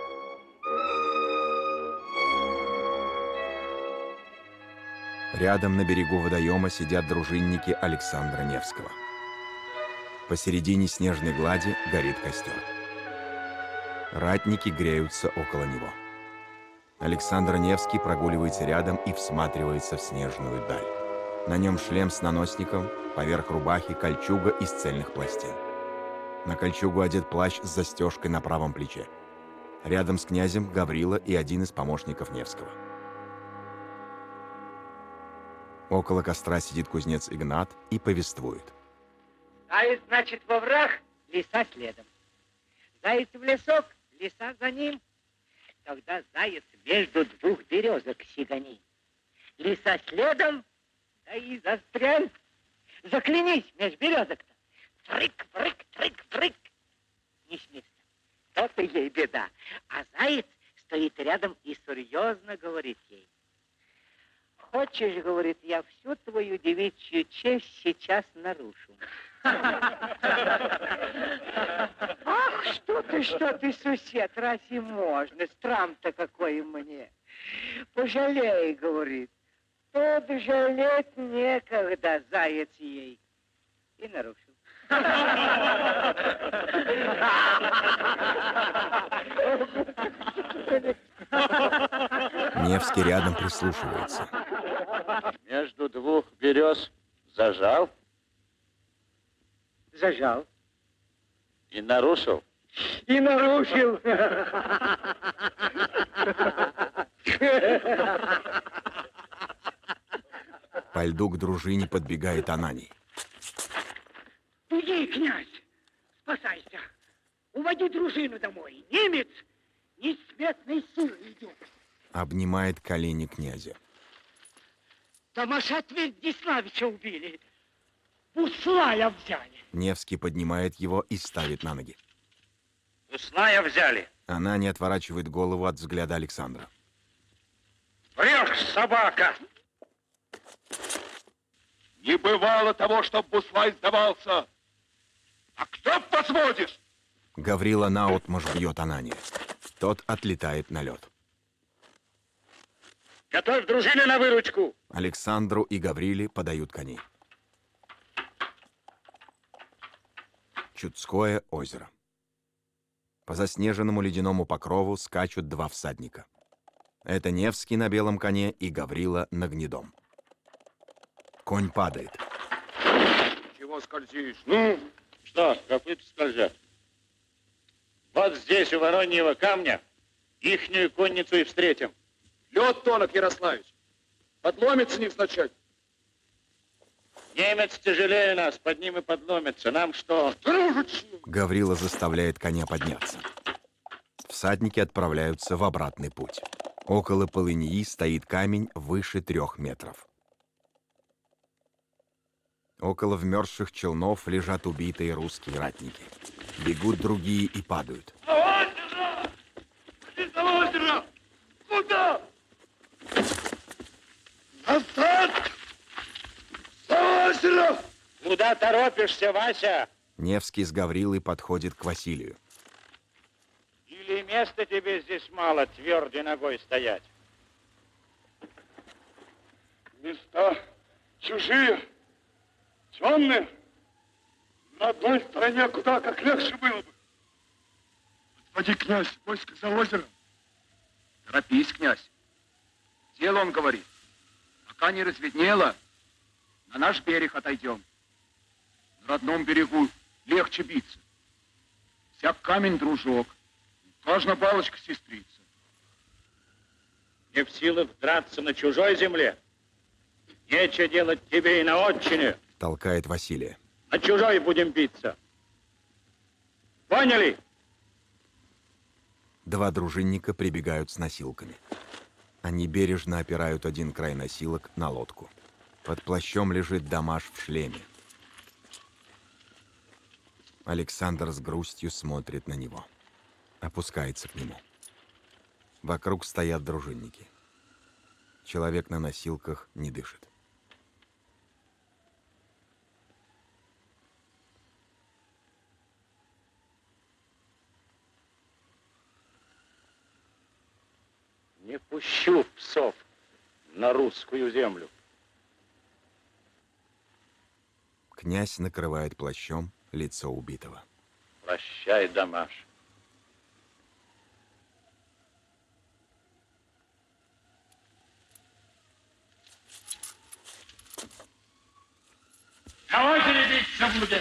Рядом на берегу водоема сидят дружинники Александра Невского. Посередине снежной глади горит костер. Ратники греются около него. Александр Невский прогуливается рядом и всматривается в снежную даль. На нем шлем с наносником, поверх рубахи кольчуга из цельных пластин. На кольчугу одет плащ с застежкой на правом плече. Рядом с князем Гаврила и один из помощников Невского. Около костра сидит кузнец Игнат и повествует. Заяц, значит, во враг, лиса следом. Заяц в лесок, лиса за ним. Тогда заяц между двух березок сигани. Лиса следом, да и застрянь. Заклянись меж березок-то. Трык, брык, трык, брык. Не с места. То-то ей беда. А заяц стоит рядом и серьезно говорит ей. Хочешь, говорит, я всю твою девичью честь сейчас нарушу. Ах, что ты, сосед, разве можно? Страм-то какой мне. Пожалей, говорит. Тут жалеть некогда, заяц ей. И нарушил. Невский рядом прислушивается. Между двух берез зажал? Зажал. И нарушил? И нарушил. По льду к дружине подбегает Ананий. Беги, князь, спасайся. Уводи дружину домой. Немец несметной силой идет. Обнимает колени князя. Тамаша Твердиславича убили. Буслая взяли. Невский поднимает его и ставит на ноги. Буслая взяли. Она не отворачивает голову от взгляда Александра. Врешь, собака! Не бывало того, чтоб Буслай сдавался. А кто посмотришь? Гаврила наотмашь бьет Анания. Тот отлетает на лед. Готовь дружины на выручку. Александру и Гавриле подают коней. Чудское озеро. По заснеженному ледяному покрову скачут два всадника. Это Невский на белом коне и Гаврила на гнедом. Конь падает. Чего скользишь? Ну, что, копыта скользят? Вот здесь, у Вороньего камня, ихнюю конницу и встретим. Лед тонок, Ярославич. Подломится невзначай. Немец тяжелее нас, под ним и подломится. Нам что? Гаврила заставляет коня подняться. Всадники отправляются в обратный путь. Около полыньи стоит камень выше 3 метров. Около вмерзших челнов лежат убитые русские ратники. Бегут другие и падают. Озеро! Куда? Назад! За озеро! Куда торопишься, Вася? Невский с Гаврилой подходит к Василию. Или места тебе здесь мало твердой ногой стоять? Места чужие, темные. На одной стороне куда как легче было бы. Отводи, князь, войско за озером. Торопись, князь. Дело он говорит. Пока не разведнело, на наш берег отойдем. На родном берегу легче биться. Всяк камень дружок, каждая палочка сестрица. Не в силах драться на чужой земле. Нечего делать тебе и на отчине. Толкает Василия. На чужой будем биться. Поняли? Два дружинника прибегают с носилками. Они бережно опирают один край носилок на лодку. Под плащом лежит Дамаш в шлеме. Александр с грустью смотрит на него. Опускается к нему. Вокруг стоят дружинники. Человек на носилках не дышит. Не пущу псов на русскую землю. Князь накрывает плащом лицо убитого. Прощай, Дамаш. Давайте биться будем.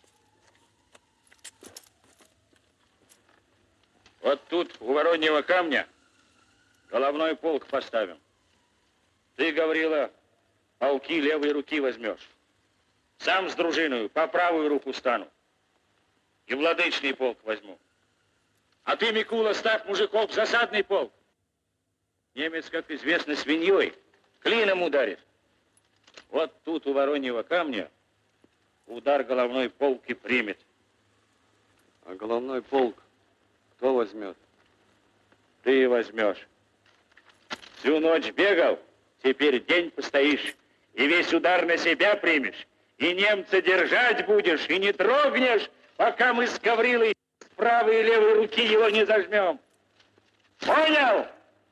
Вот тут, у Вороньего камня, головной полк поставим. Ты, Гаврила, полки левой руки возьмешь. Сам с дружиной по правую руку стану. И владычный полк возьму. А ты, Микула, ставь мужиков в засадный полк. Немец, как известно, свиньей клином ударит. Вот тут, у Вороньего камня, удар головной полк и примет. А головной полк кто возьмет? Ты возьмешь. Всю ночь бегал, теперь день постоишь, и весь удар на себя примешь, и немца держать будешь, и не трогнешь, пока мы с Гаврилой с правой и левой руки его не зажмем. Понял?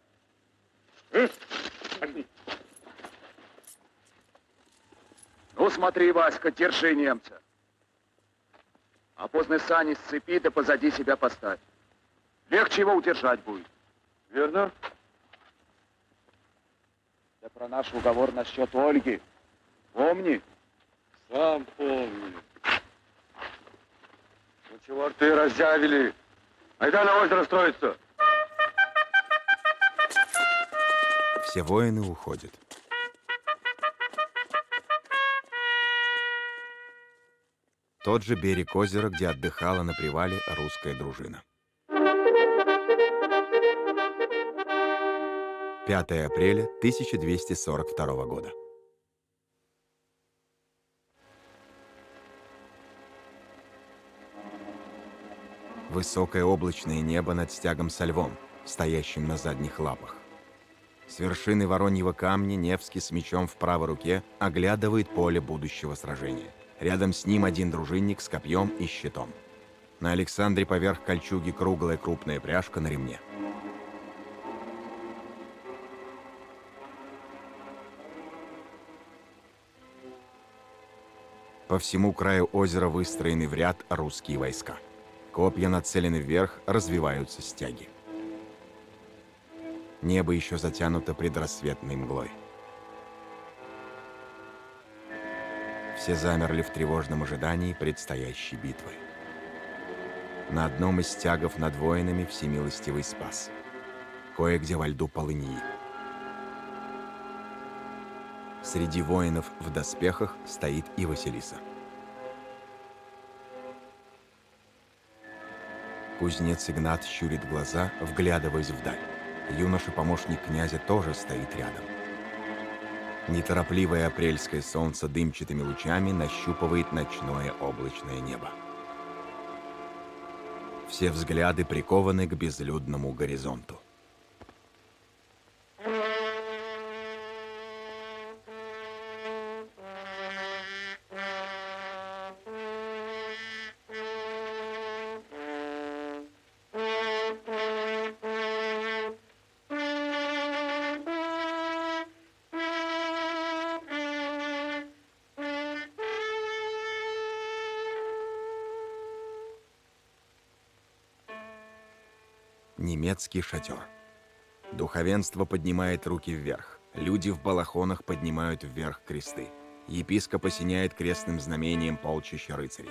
Ну, смотри, Васька, держи немца. А поздно сани сцепи, да позади себя поставь. Легче его удержать будет. Верно? Да про наш уговор насчет Ольги. Помни? Сам помню. Ну чего рты разъявили? Айда на озеро строиться. Все воины уходят. Тот же берег озера, где отдыхала на привале русская дружина. 5 апреля 1242 года. Высокое облачное небо над стягом со львом, стоящим на задних лапах. С вершины Вороньего камня Невский с мечом в правой руке оглядывает поле будущего сражения. Рядом с ним один дружинник с копьем и щитом. На Александре поверх кольчуги круглая крупная пряжка на ремне. По всему краю озера выстроены в ряд русские войска. Копья нацелены вверх, развиваются стяги. Небо еще затянуто предрассветной мглой. Все замерли в тревожном ожидании предстоящей битвы. На одном из стягов над воинами всемилостивый спас. Кое-где во льду полыньи. Среди воинов в доспехах стоит и Василиса. Кузнец Игнат щурит глаза, вглядываясь вдаль. Юноша-помощник князя тоже стоит рядом. Неторопливое апрельское солнце дымчатыми лучами нащупывает ночное облачное небо. Все взгляды прикованы к безлюдному горизонту. Немецкий шатер. Духовенство поднимает руки вверх. Люди в балахонах поднимают вверх кресты. Епископ осеняет крестным знамением полчища рыцарей.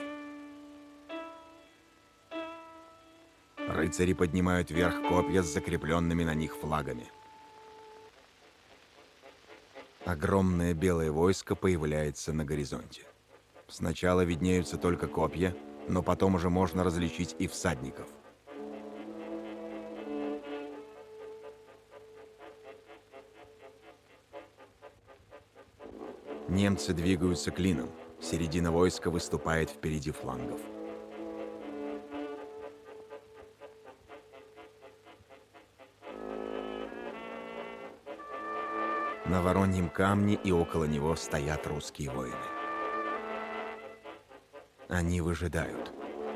Рыцари поднимают вверх копья с закрепленными на них флагами. Огромное белое войско появляется на горизонте. Сначала виднеются только копья, но потом уже можно различить и всадников. Немцы двигаются клином. Середина войска выступает впереди флангов. На Вороньем камне и около него стоят русские воины. Они выжидают.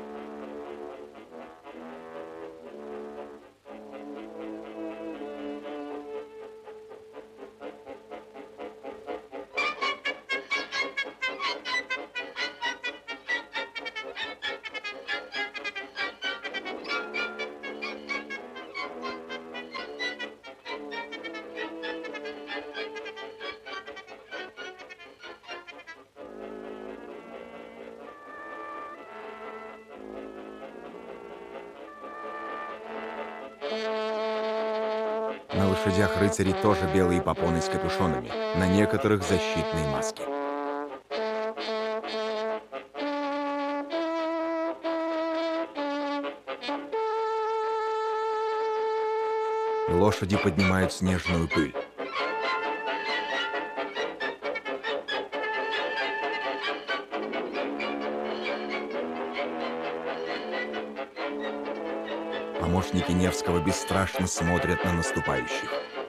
На лошадях рыцари тоже белые попоны с капюшонами, на некоторых защитные маски. Лошади поднимают снежную пыль. Помощники Невского бесстрашно смотрят на наступающих.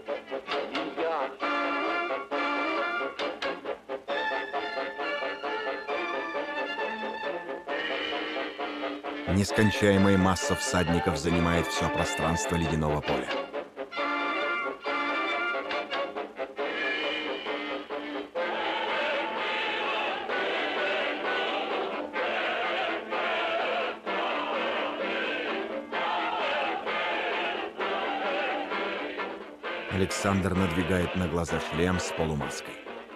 Нескончаемая масса всадников занимает все пространство ледяного поля. Александр надвигает на глаза шлем с полумаской.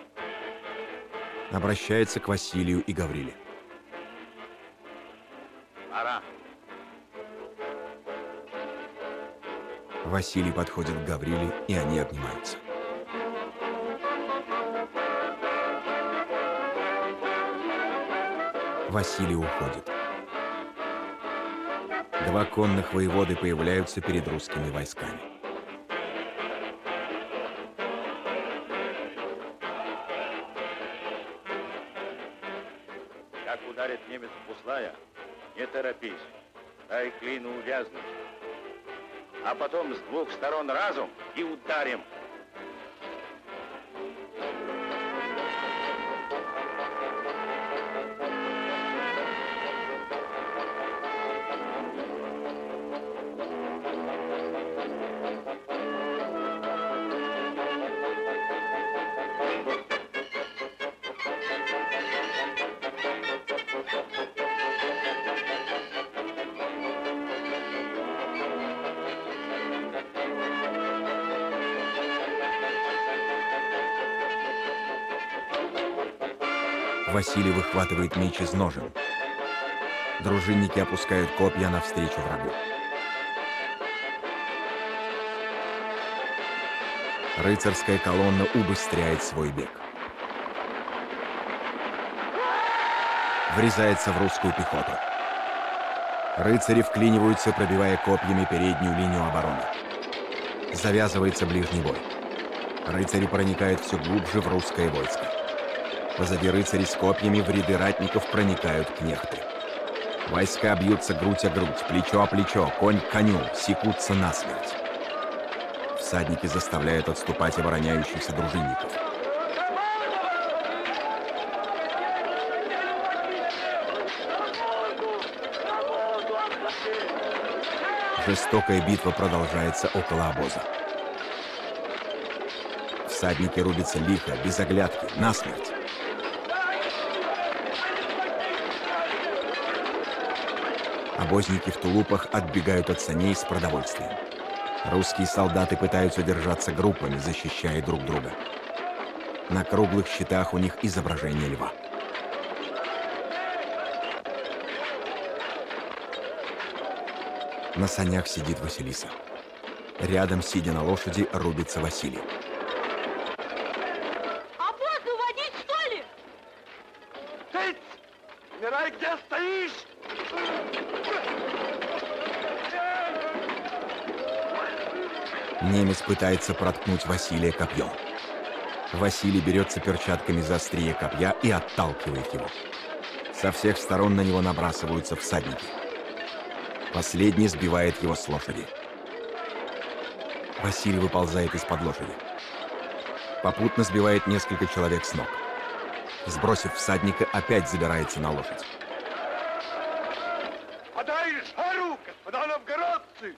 Обращается к Василию и Гавриле. Пора. Василий подходит к Гавриле, и они обнимаются. Василий уходит. Два конных воеводы появляются перед русскими войсками. Как ударит немец в Буслая, не торопись, дай клину увязнуть. А потом с двух сторон разом и ударим. Василий выхватывает меч из ножен. Дружинники опускают копья навстречу врагу. Рыцарская колонна убыстряет свой бег. Врезается в русскую пехоту. Рыцари вклиниваются, пробивая копьями переднюю линию обороны. Завязывается ближний бой. Рыцари проникают все глубже в русское войско. Позади рыцарей с копьями в ряды ратников проникают кнехты. Войска бьются грудь о грудь, плечо о плечо, конь к коню, секутся насмерть. Всадники заставляют отступать обороняющихся дружинников. Жестокая битва продолжается около обоза. Всадники рубятся лихо, без оглядки, насмерть. Обозники в тулупах отбегают от саней с продовольствием. Русские солдаты пытаются держаться группами, защищая друг друга. На круглых щитах у них изображение льва. На санях сидит Василиса. Рядом, сидя на лошади, рубится Василий. Обоз уводить, что ли? Ты! Умирай, где стоишь! Немец пытается проткнуть Василия копьем. Василий берется перчатками за острие копья и отталкивает его. Со всех сторон на него набрасываются всадники. Последний сбивает его с лошади. Василий выползает из-под лошади. Попутно сбивает несколько человек с ног. Сбросив всадника, опять забирается на лошадь. Подай жару, господа новгородцы!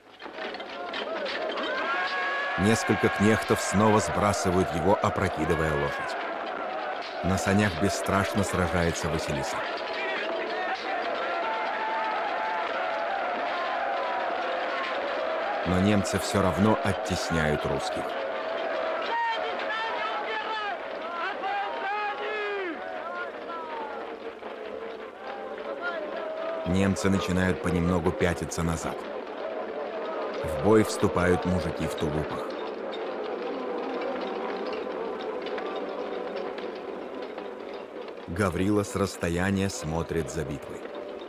Несколько кнехтов снова сбрасывают его, опрокидывая лошадь. На санях бесстрашно сражается Василиса. Но немцы все равно оттесняют русских. Немцы начинают понемногу пятиться назад. В бой вступают мужики в тулупах. Гаврила с расстояния смотрит за битвой.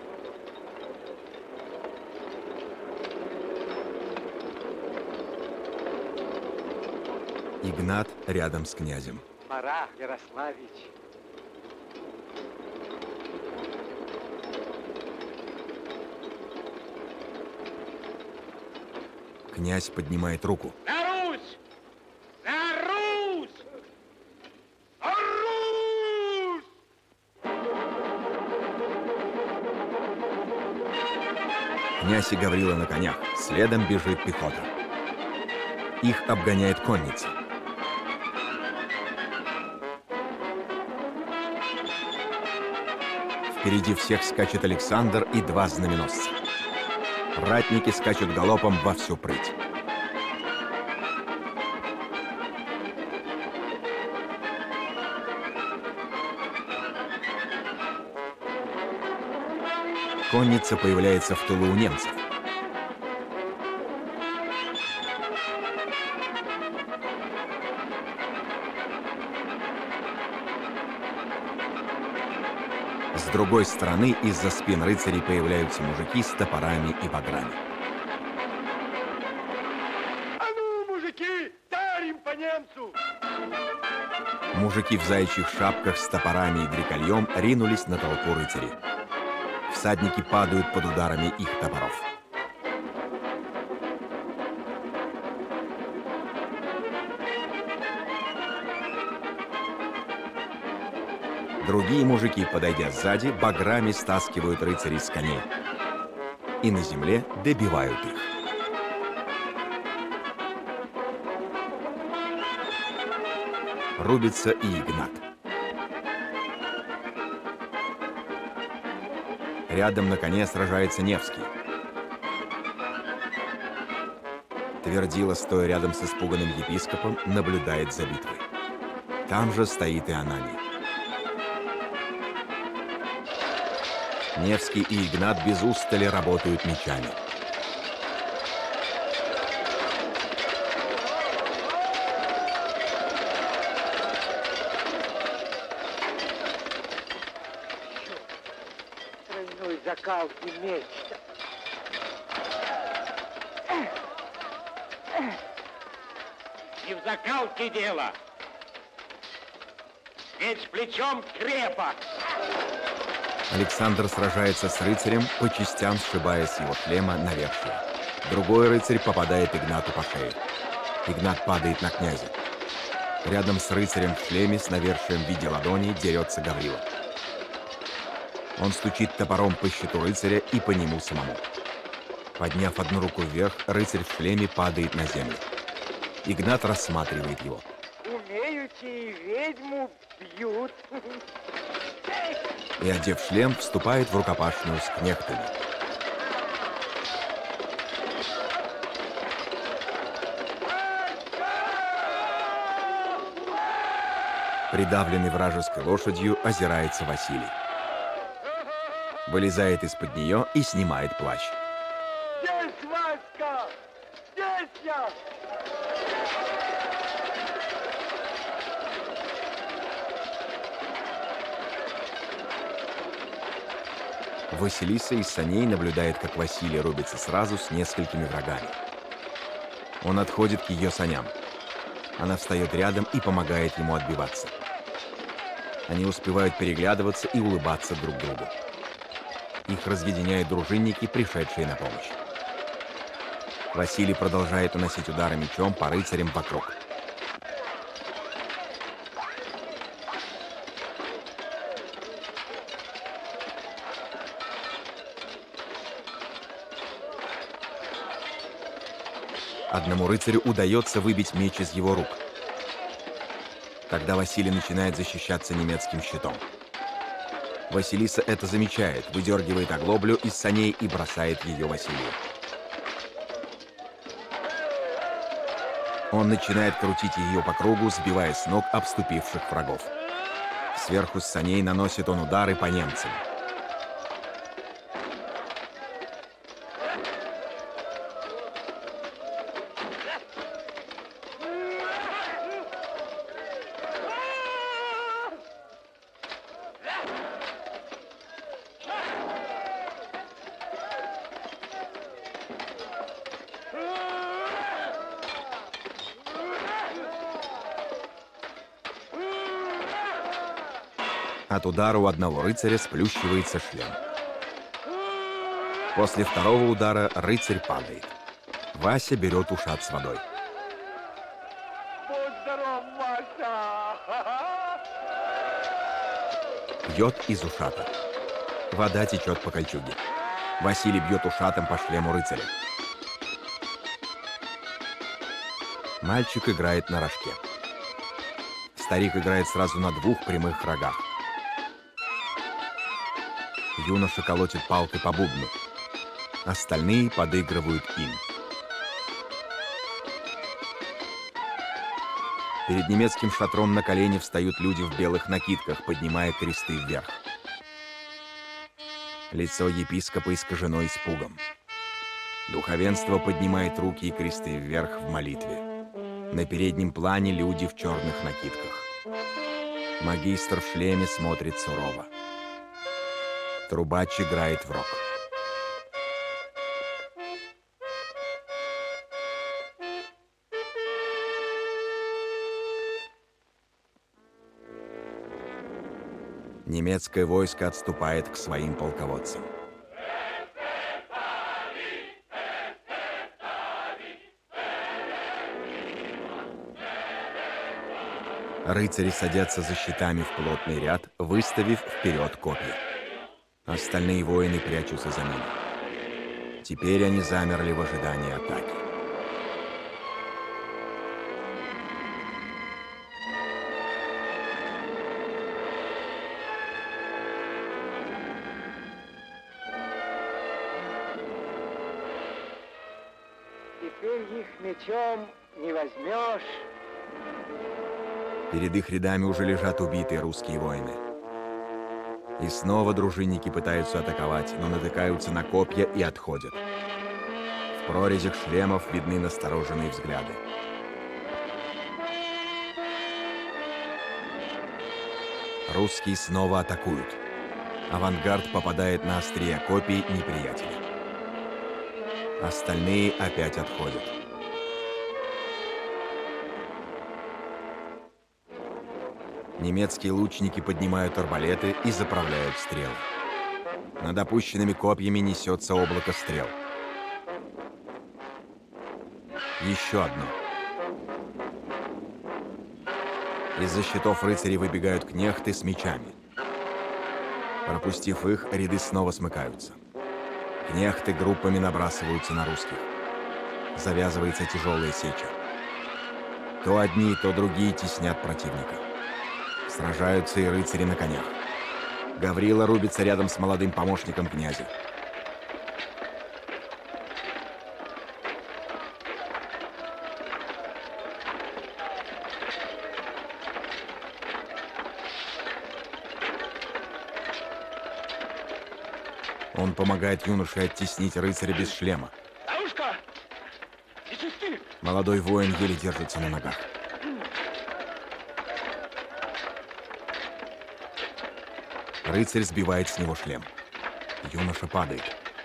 Игнат рядом с князем. Пора, Ярославич. Князь поднимает руку. На Русь! На Русь! На Русь! Князь и Гаврила на конях. Следом бежит пехота. Их обгоняет конница. Впереди всех скачет Александр и два знаменосца. Ратники скачут галопом во всю прыть. Конница появляется в тылу у немцев. С другой стороны, из-за спин рыцарей появляются мужики с топорами и баграми. А ну, мужики, дарим по немцу! Мужики в заячьих шапках с топорами и дрекольем ринулись на толпу рыцарей. Всадники падают под ударами их топоров. Другие мужики, подойдя сзади, баграми стаскивают рыцарей с коней и на земле добивают их. Рубится и Игнат. Рядом на коне сражается Невский. Твердила, стоя рядом с испуганным епископом, наблюдает за битвой. Там же стоит и Ананий. Невский и Игнат без устали работают мечами. Тройной закалки меч. Не в закалке дело. Меч плечом крепок. Александр сражается с рыцарем, по частям сшибая с его шлема навершие. Другой рыцарь попадает Игнату по шее. Игнат падает на князя. Рядом с рыцарем в шлеме с навершием в виде ладони дерется Гаврила. Он стучит топором по щиту рыцаря и по нему самому. Подняв одну руку вверх, рыцарь в шлеме падает на землю. Игнат рассматривает его. Умеющие ведьму бьют. И, одев шлем, вступает в рукопашную с кнехтами. Придавленный вражеской лошадью, озирается Василий. Вылезает из-под нее и снимает плащ. Здесь, Васька! Здесь я! Василиса из саней наблюдает, как Василий рубится сразу с несколькими врагами. Он отходит к ее саням. Она встает рядом и помогает ему отбиваться. Они успевают переглядываться и улыбаться друг другу. Их разъединяют дружинники, пришедшие на помощь. Василий продолжает наносить удары мечом по рыцарям вокруг. Одному рыцарю удается выбить меч из его рук. Тогда Василий начинает защищаться немецким щитом. Василиса это замечает, выдергивает оглоблю из саней и бросает ее Василию. Он начинает крутить ее по кругу, сбивая с ног обступивших врагов. Сверху с саней наносит он удары по немцам. От удара у одного рыцаря сплющивается шлем. После второго удара рыцарь падает. Вася берет ушат с водой. Будь здоров, Вася! Пьет из ушата. Вода течет по кольчуге. Василий бьет ушатом по шлему рыцаря. Мальчик играет на рожке. Старик играет сразу на двух прямых рогах. Юноша колотит палкой по бубну. Остальные подыгрывают им. Перед немецким шатром на колени встают люди в белых накидках, поднимая кресты вверх. Лицо епископа искажено испугом. Духовенство поднимает руки и кресты вверх в молитве. На переднем плане люди в черных накидках. Магистр в шлеме смотрит сурово. Трубач играет в рог. Немецкое войско отступает к своим полководцам. Рыцари садятся за щитами в плотный ряд, выставив вперед копья. Остальные воины прячутся за ними. Теперь они замерли в ожидании атаки. Теперь их мечом не возьмешь. Перед их рядами уже лежат убитые русские воины. И снова дружинники пытаются атаковать, но натыкаются на копья и отходят. В прорезях шлемов видны настороженные взгляды. Русские снова атакуют. Авангард попадает на острие копий неприятеля. Остальные опять отходят. Немецкие лучники поднимают арбалеты и заправляют стрелы. Над опущенными копьями несется облако стрел. Еще одно. Из-за щитов рыцарей выбегают кнехты с мечами. Пропустив их, ряды снова смыкаются. Кнехты группами набрасываются на русских. Завязывается тяжелая сеча. То одни, то другие теснят противника. Сражаются и рыцари на конях. Гаврила рубится рядом с молодым помощником князя. Он помогает юноше оттеснить рыцаря без шлема. Молодой воин еле держится на ногах. Рыцарь сбивает с него шлем. Юноша падает.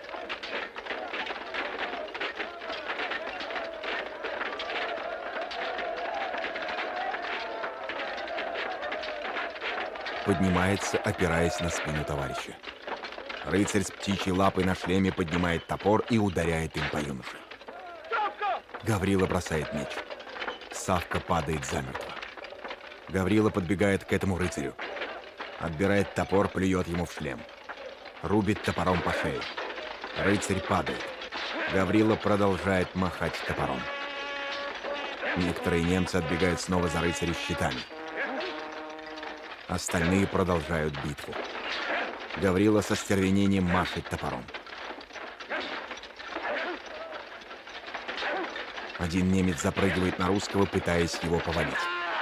Поднимается, опираясь на спину товарища. Рыцарь с птичьей лапой на шлеме поднимает топор и ударяет им по юноше. Гаврила бросает меч. Савка падает замертво. Гаврила подбегает к этому рыцарю. Отбирает топор, плюет ему в шлем. Рубит топором по шее. Рыцарь падает. Гаврила продолжает махать топором. Некоторые немцы отбегают снова за рыцарем щитами. Остальные продолжают битву. Гаврила со стервенением машет топором. Один немец запрыгивает на русского, пытаясь его повалить.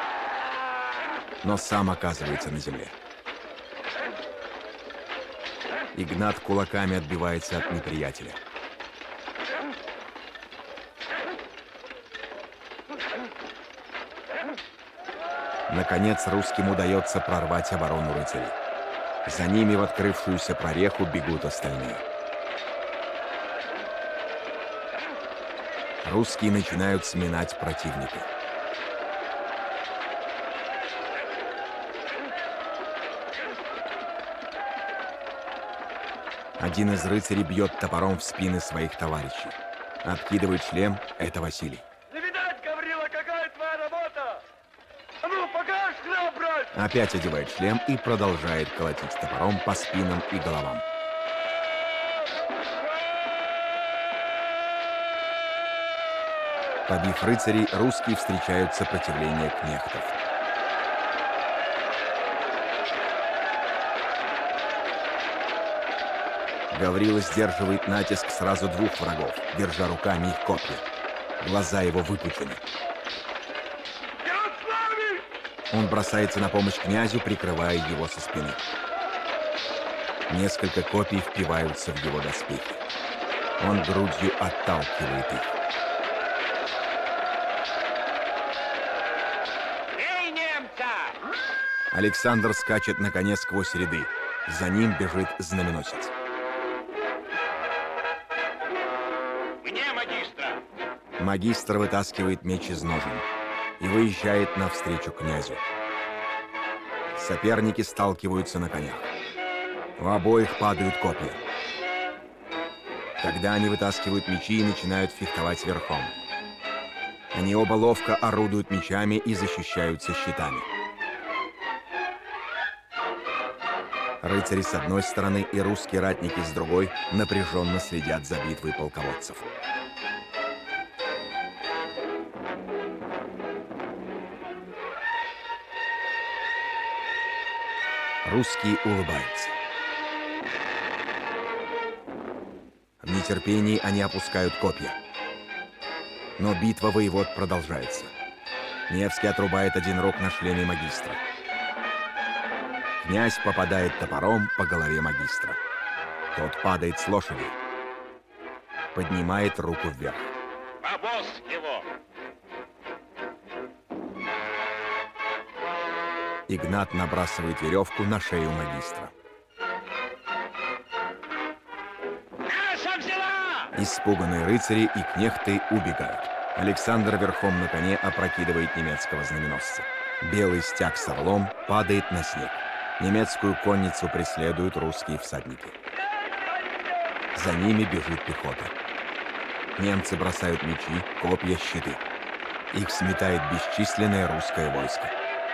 Но сам оказывается на земле. Игнат кулаками отбивается от неприятеля. Наконец, русским удается прорвать оборону рыцарей. За ними в открывшуюся прореху бегут остальные. Русские начинают сминать противника. Один из рыцарей бьет топором в спины своих товарищей. Откидывает шлем — это Василий. Не видать, Гаврила, какая твоя работа? А ну, покажешь храбрость! Опять одевает шлем и продолжает колотить топором по спинам и головам. Побив рыцарей, русские встречают сопротивление кнехтов. Гаврила сдерживает натиск сразу двух врагов, держа руками их копья. Глаза его выпучены. Он бросается на помощь князю, прикрывая его со спины. Несколько копий впиваются в его доспехи. Он грудью отталкивает их. Эй, немца! Александр скачет на коне сквозь ряды. За ним бежит знаменосец. Магистр вытаскивает меч из ножен и выезжает навстречу князю. Соперники сталкиваются на конях. У обоих падают копья. Тогда они вытаскивают мечи и начинают фехтовать верхом. Они оба ловко орудуют мечами и защищаются щитами. Рыцари с одной стороны и русские ратники с другой напряженно следят за битвой полководцев. Русские улыбаются. В нетерпении они опускают копья. Но битва воевод продолжается. Невский отрубает один рог на шлеме магистра. Князь попадает топором по голове магистра. Тот падает с лошади. Поднимает руку вверх. Обоз его! Игнат набрасывает веревку на шею магистра. Испуганные рыцари и кнехты убегают. Александр верхом на коне опрокидывает немецкого знаменосца. Белый стяг с орлом падает на снег. Немецкую конницу преследуют русские всадники. За ними бежит пехота. Немцы бросают мечи, копья, щиты. Их сметает бесчисленное русское войско.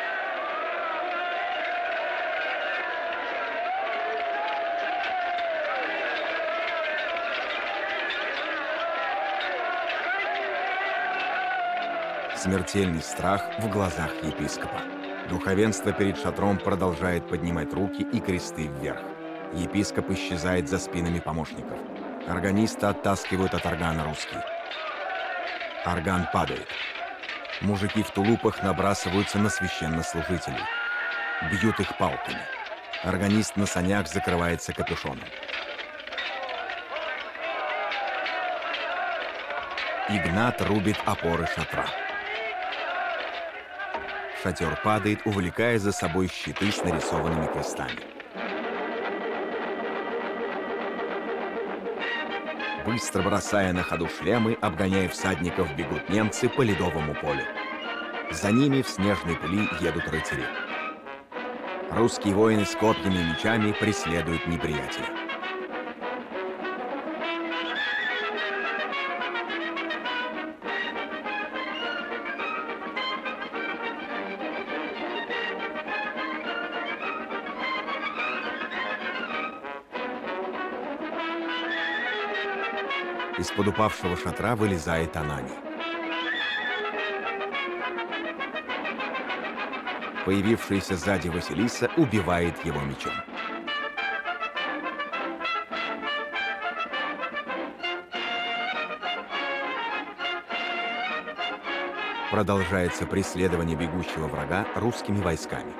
Смертельный страх в глазах епископа. Духовенство перед шатром продолжает поднимать руки и кресты вверх. Епископ исчезает за спинами помощников. Органиста оттаскивают от органа русские. Орган падает. Мужики в тулупах набрасываются на священнослужителей. Бьют их палками. Органист на санях закрывается капюшоном. Игнат рубит опоры шатра. Шатер падает, увлекая за собой щиты с нарисованными крестами. Быстро бросая на ходу шлемы, обгоняя всадников, бегут немцы по ледовому полю. За ними в снежной пыли едут рыцари. Русские воины с копьями и мечами преследуют неприятеля. Из-под упавшего шатра вылезает Анани. Появившаяся сзади Василиса убивает его мечом. Продолжается преследование бегущего врага русскими войсками.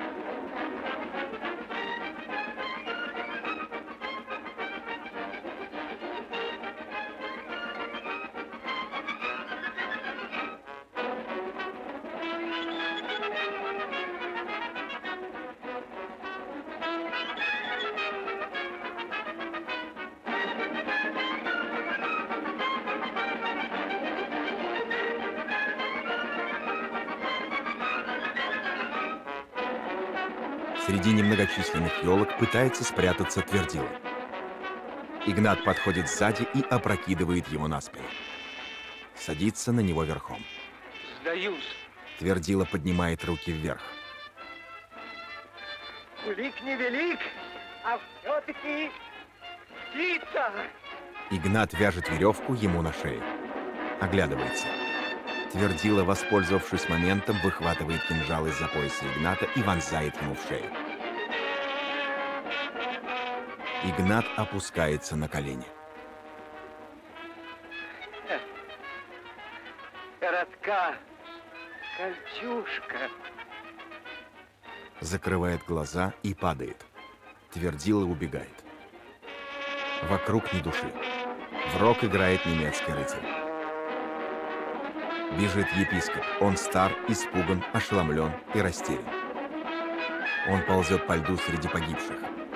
Среди немногочисленных елок пытается спрятаться Твердила. Игнат подходит сзади и опрокидывает его на спину. Садится на него верхом. Сдаюсь. Твердила поднимает руки вверх. Кулик невелик, а все-таки птица. Игнат вяжет веревку ему на шею. Оглядывается. Твердила, воспользовавшись моментом, выхватывает кинжал из-за пояса Игната и вонзает ему в шею. Игнат опускается на колени. Коротка кольчушка. Закрывает глаза и падает. Твердила убегает. Вокруг ни души. В рог играет немецкий рыцарь. Бежит епископ. Он стар, испуган, ошеломлен и растерян. Он ползет по льду среди погибших.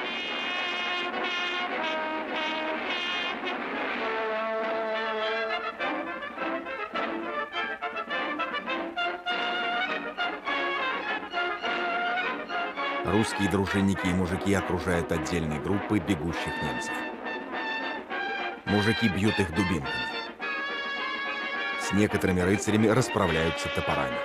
Русские дружинники и мужики окружают отдельные группы бегущих немцев. Мужики бьют их дубинками. С некоторыми рыцарями расправляются топорами.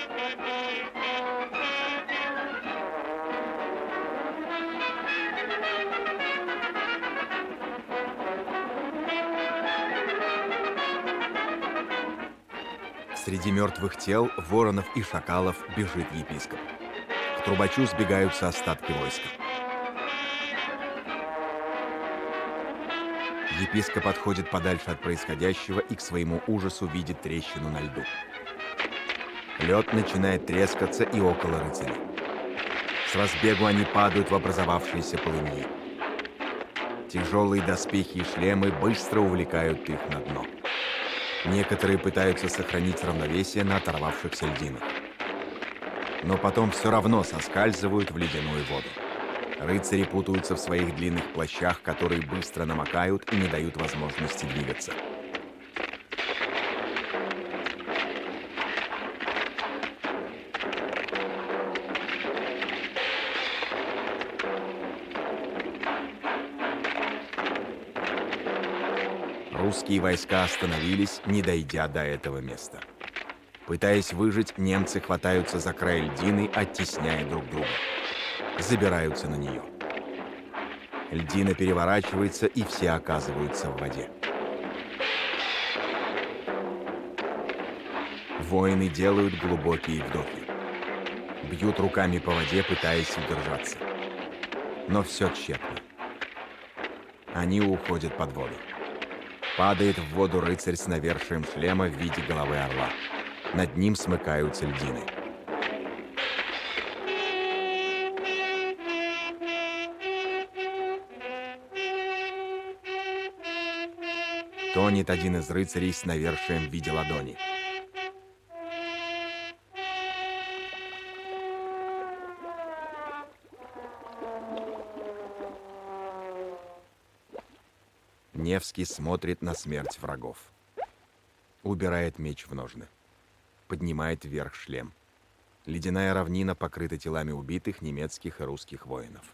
Среди мертвых тел, воронов и шакалов бежит епископ. К трубачу сбегаются остатки войска. Епископ отходит подальше от происходящего и к своему ужасу видит трещину на льду. Лед начинает трескаться и около рыцарей. С разбегу они падают в образовавшиеся полыньи. Тяжелые доспехи и шлемы быстро увлекают их на дно. Некоторые пытаются сохранить равновесие на оторвавшихся льдинах. Но потом все равно соскальзывают в ледяную воду. Рыцари путаются в своих длинных плащах, которые быстро намокают и не дают возможности двигаться. Русские войска остановились, не дойдя до этого места. Пытаясь выжить, немцы хватаются за край льдины, оттесняя друг друга. Забираются на нее. Льдина переворачивается, и все оказываются в воде. Воины делают глубокие вдохи. Бьют руками по воде, пытаясь удержаться. Но все тщетно. Они уходят под воду. Падает в воду рыцарь с навершием шлема в виде головы орла. Над ним смыкаются льдины. Тонет один из рыцарей с навершием в виде ладони. Невский смотрит на смерть врагов. Убирает меч в ножны. Поднимает вверх шлем. Ледяная равнина покрыта телами убитых немецких и русских воинов.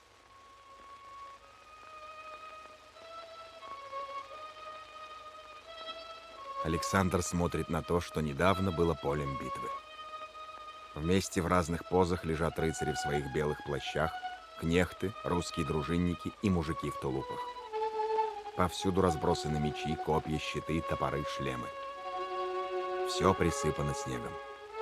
Александр смотрит на то, что недавно было полем битвы. Вместе в разных позах лежат рыцари в своих белых плащах, кнехты, русские дружинники и мужики в тулупах. Повсюду разбросаны мечи, копья, щиты, топоры, шлемы. Все присыпано снегом.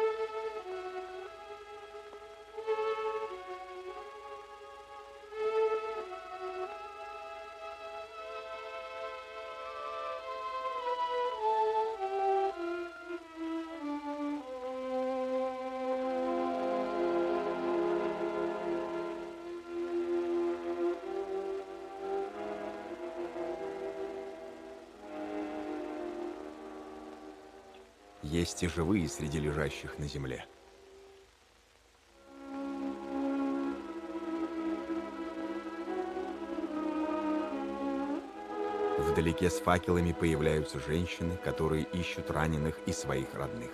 Есть и живые среди лежащих на земле. Вдалеке с факелами появляются женщины, которые ищут раненых и своих родных.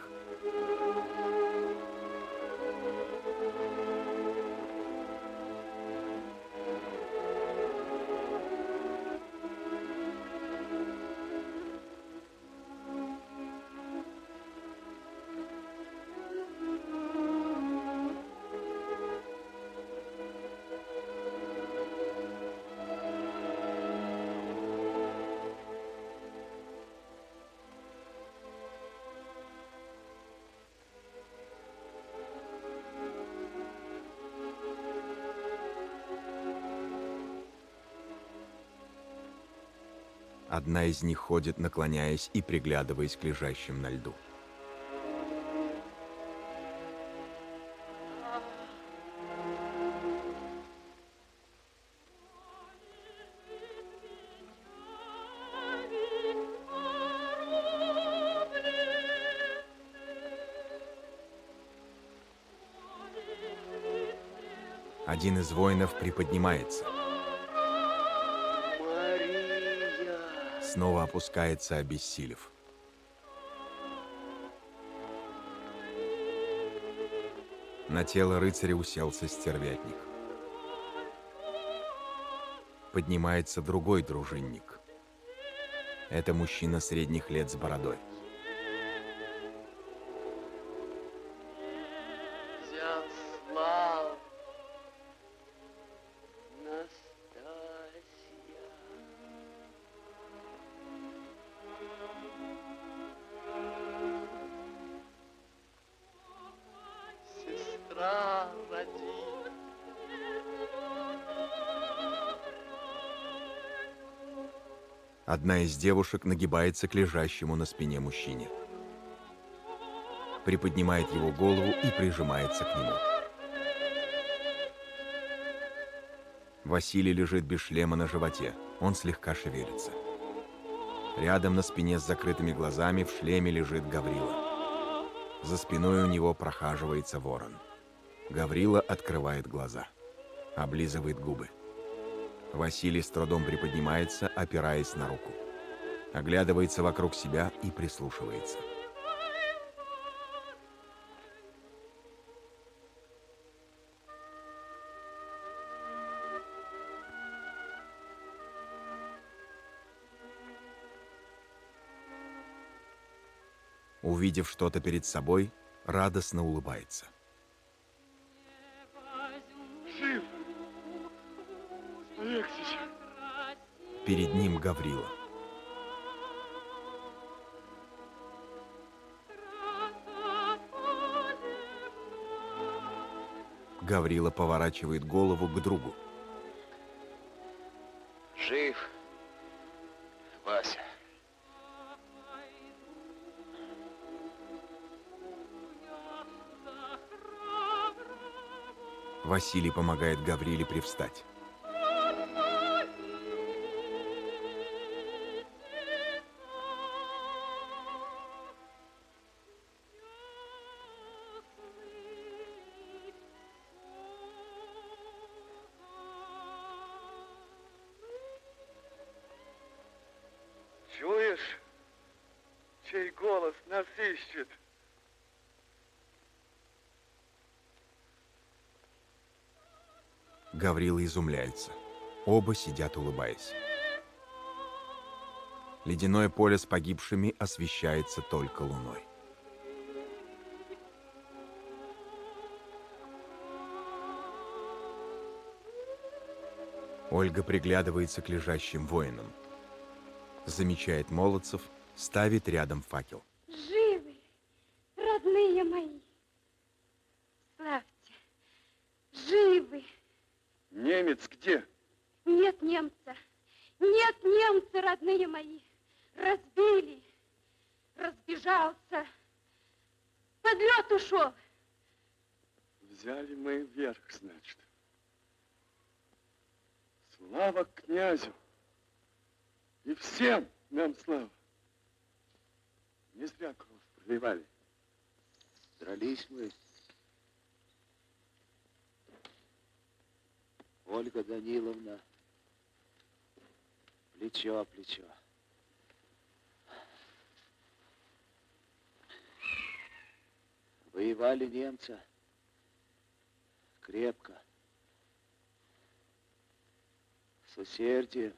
Одна из них ходит, наклоняясь и приглядываясь к лежащим на льду. Один из воинов приподнимается. Снова опускается, обессилев. На тело рыцаря уселся стервятник. Поднимается другой дружинник. Это мужчина средних лет с бородой. Одна из девушек нагибается к лежащему на спине мужчине. Приподнимает его голову и прижимается к нему. Василий лежит без шлема на животе. Он слегка шевелится. Рядом на спине с закрытыми глазами в шлеме лежит Гаврила. За спиной у него прохаживается ворон. Гаврила открывает глаза. Облизывает губы. Василий с трудом приподнимается, опираясь на руку. Оглядывается вокруг себя и прислушивается. Увидев что-то перед собой, радостно улыбается. Жив! Алексич! Перед ним Гаврила. Гаврила поворачивает голову к другу. Жив, Вася. Василий помогает Гавриле привстать. голос нас ищет. Гаврила изумляется. Оба сидят, улыбаясь. Ледяное поле с погибшими освещается только луной. Ольга приглядывается к лежащим воинам. Замечает молодцев, ставит рядом факел. Живы, родные мои. Славьте, живы. Немец где? Нет немца. Нет немца, родные мои. Разбили. Разбежался. Под лед ушел. Взяли мы вверх, значит. Слава князю. И всем нам слава. Не зря кровь проливали. Дрались мы. Ольга Даниловна. Плечо о плечо. Воевали немца. Крепко. С усердием.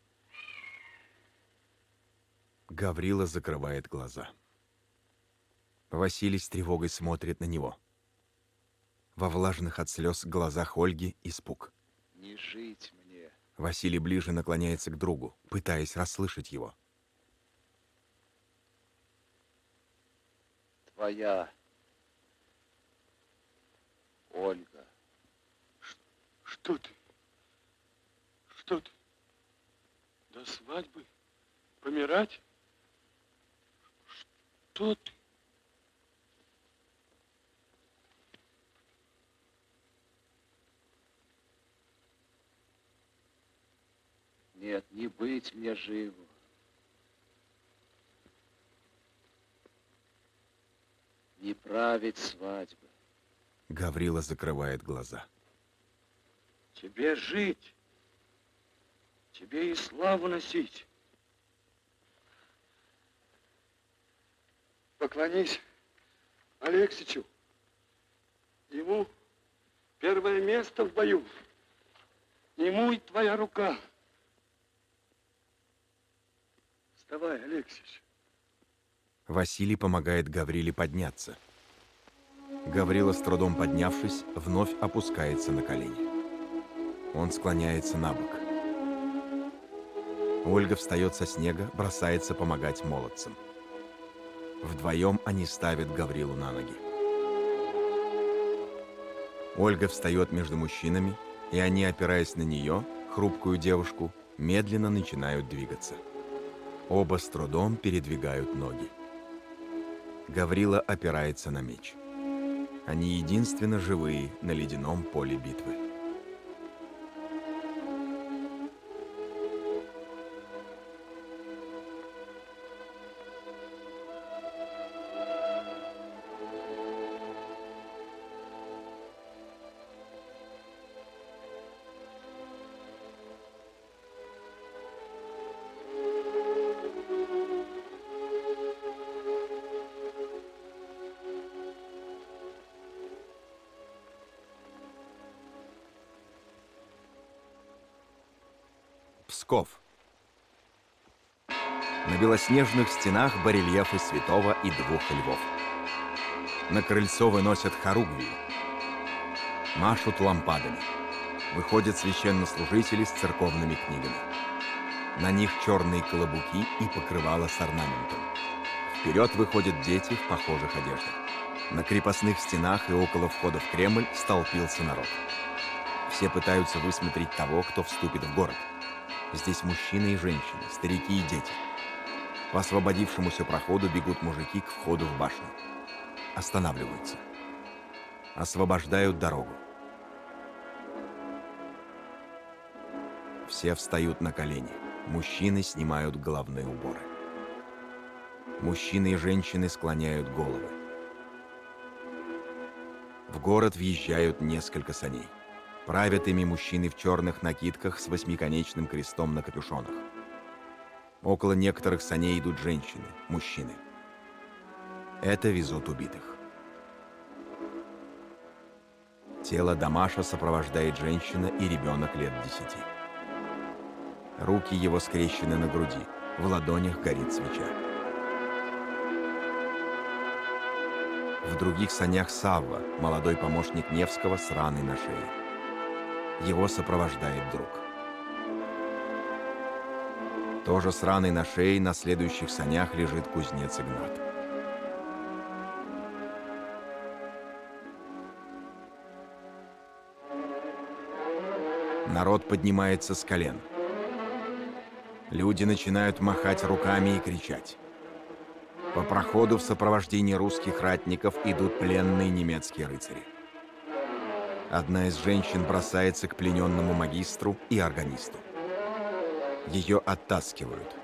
Гаврила закрывает глаза. Василий с тревогой смотрит на него. Во влажных от слез глазах Ольги испуг. Не жить мне. Василий ближе наклоняется к другу, пытаясь расслышать его. Твоя Ольга. Что ты? Что ты? До свадьбы? Помирать? Что ты? Нет, не быть мне живу. Не править свадьбы. Гаврила закрывает глаза. Тебе жить. Тебе и славу носить. Поклонись Алексичу. Ему первое место в бою. Ему и твоя рука. Вставай, Алексич. Василий помогает Гавриле подняться. Гаврила, с трудом поднявшись, вновь опускается на колени. Он склоняется на бок. Ольга встает со снега, бросается помогать молодцам. Вдвоем они ставят Гаврилу на ноги. Ольга встает между мужчинами, и они, опираясь на нее, хрупкую девушку, медленно начинают двигаться. Оба с трудом передвигают ноги. Гаврила опирается на меч. Они единственно живые на ледяном поле битвы. Псков. На белоснежных стенах барельефы святого и двух львов. На крыльцо выносят хоругвии. Машут лампадами. Выходят священнослужители с церковными книгами. На них черные колобуки и покрывала с орнаментом. Вперед выходят дети в похожих одеждах. На крепостных стенах и около входа в Кремль столпился народ. Все пытаются высмотреть того, кто вступит в город. Здесь мужчины и женщины, старики и дети. По освободившемуся проходу бегут мужики к входу в башню. Останавливаются. Освобождают дорогу. Все встают на колени. Мужчины снимают головные уборы. Мужчины и женщины склоняют головы. В город въезжают несколько саней. Правят ими мужчины в черных накидках с восьмиконечным крестом на капюшонах. Около некоторых саней идут женщины, мужчины. Это везут убитых. Тело Дамаша сопровождает женщина и ребенок лет 10. Руки его скрещены на груди, в ладонях горит свеча. В других санях Савва, молодой помощник Невского с раной на шее. Его сопровождает друг. Тоже с раной на шее на следующих санях лежит кузнец Игнат. Народ поднимается с колен. Люди начинают махать руками и кричать. По проходу в сопровождении русских ратников идут пленные немецкие рыцари. Одна из женщин бросается к плененному магистру и органисту. Ее оттаскивают.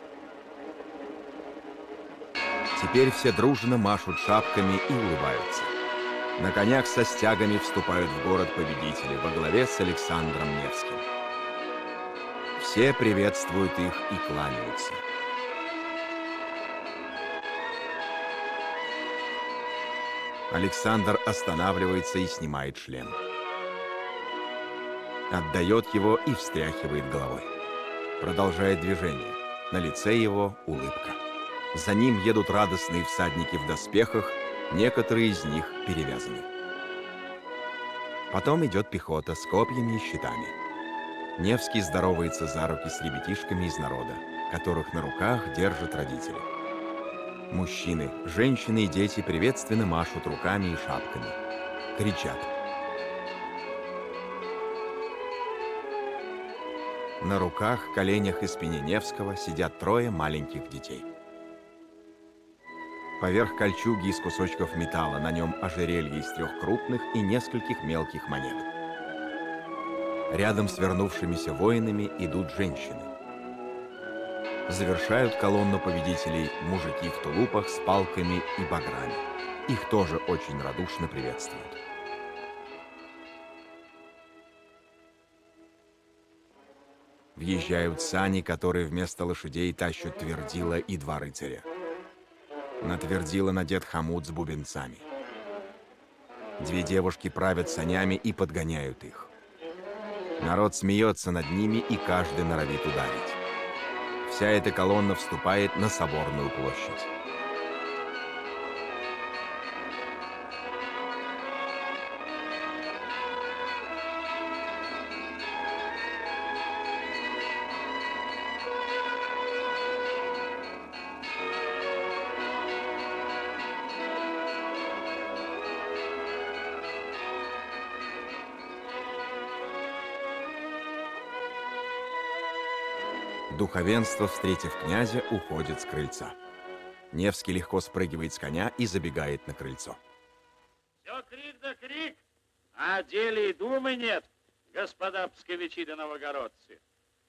Теперь все дружно машут шапками и улыбаются. На конях со стягами вступают в город победители во главе с Александром Невским. Все приветствуют их и кланяются. Александр останавливается и снимает шлем. Отдает его и встряхивает головой. Продолжает движение. На лице его улыбка. За ним едут радостные всадники в доспехах, некоторые из них перевязаны. Потом идет пехота с копьями и щитами. Невский здоровается за руки с ребятишками из народа, которых на руках держат родители. Мужчины, женщины и дети приветственно машут руками и шапками. Кричат. На руках, коленях и спине Невского сидят трое маленьких детей. Поверх кольчуги из кусочков металла на нем ожерелье из 3 крупных и нескольких мелких монет. Рядом с вернувшимися воинами идут женщины. Завершают колонну победителей мужики в тулупах с палками и баграми. Их тоже очень радушно приветствуют. Въезжают сани, которые вместо лошадей тащат твердила и 2 рыцаря. На твердила надет хомут с бубенцами. 2 девушки правят санями и подгоняют их. Народ смеется над ними, и каждый норовит ударить. Вся эта колонна вступает на Соборную площадь. Духовенство, встретив князя, уходит с крыльца. Невский легко спрыгивает с коня и забегает на крыльцо. Все крик да крик, а о деле и думы нет, господа псковичи да новогородцы.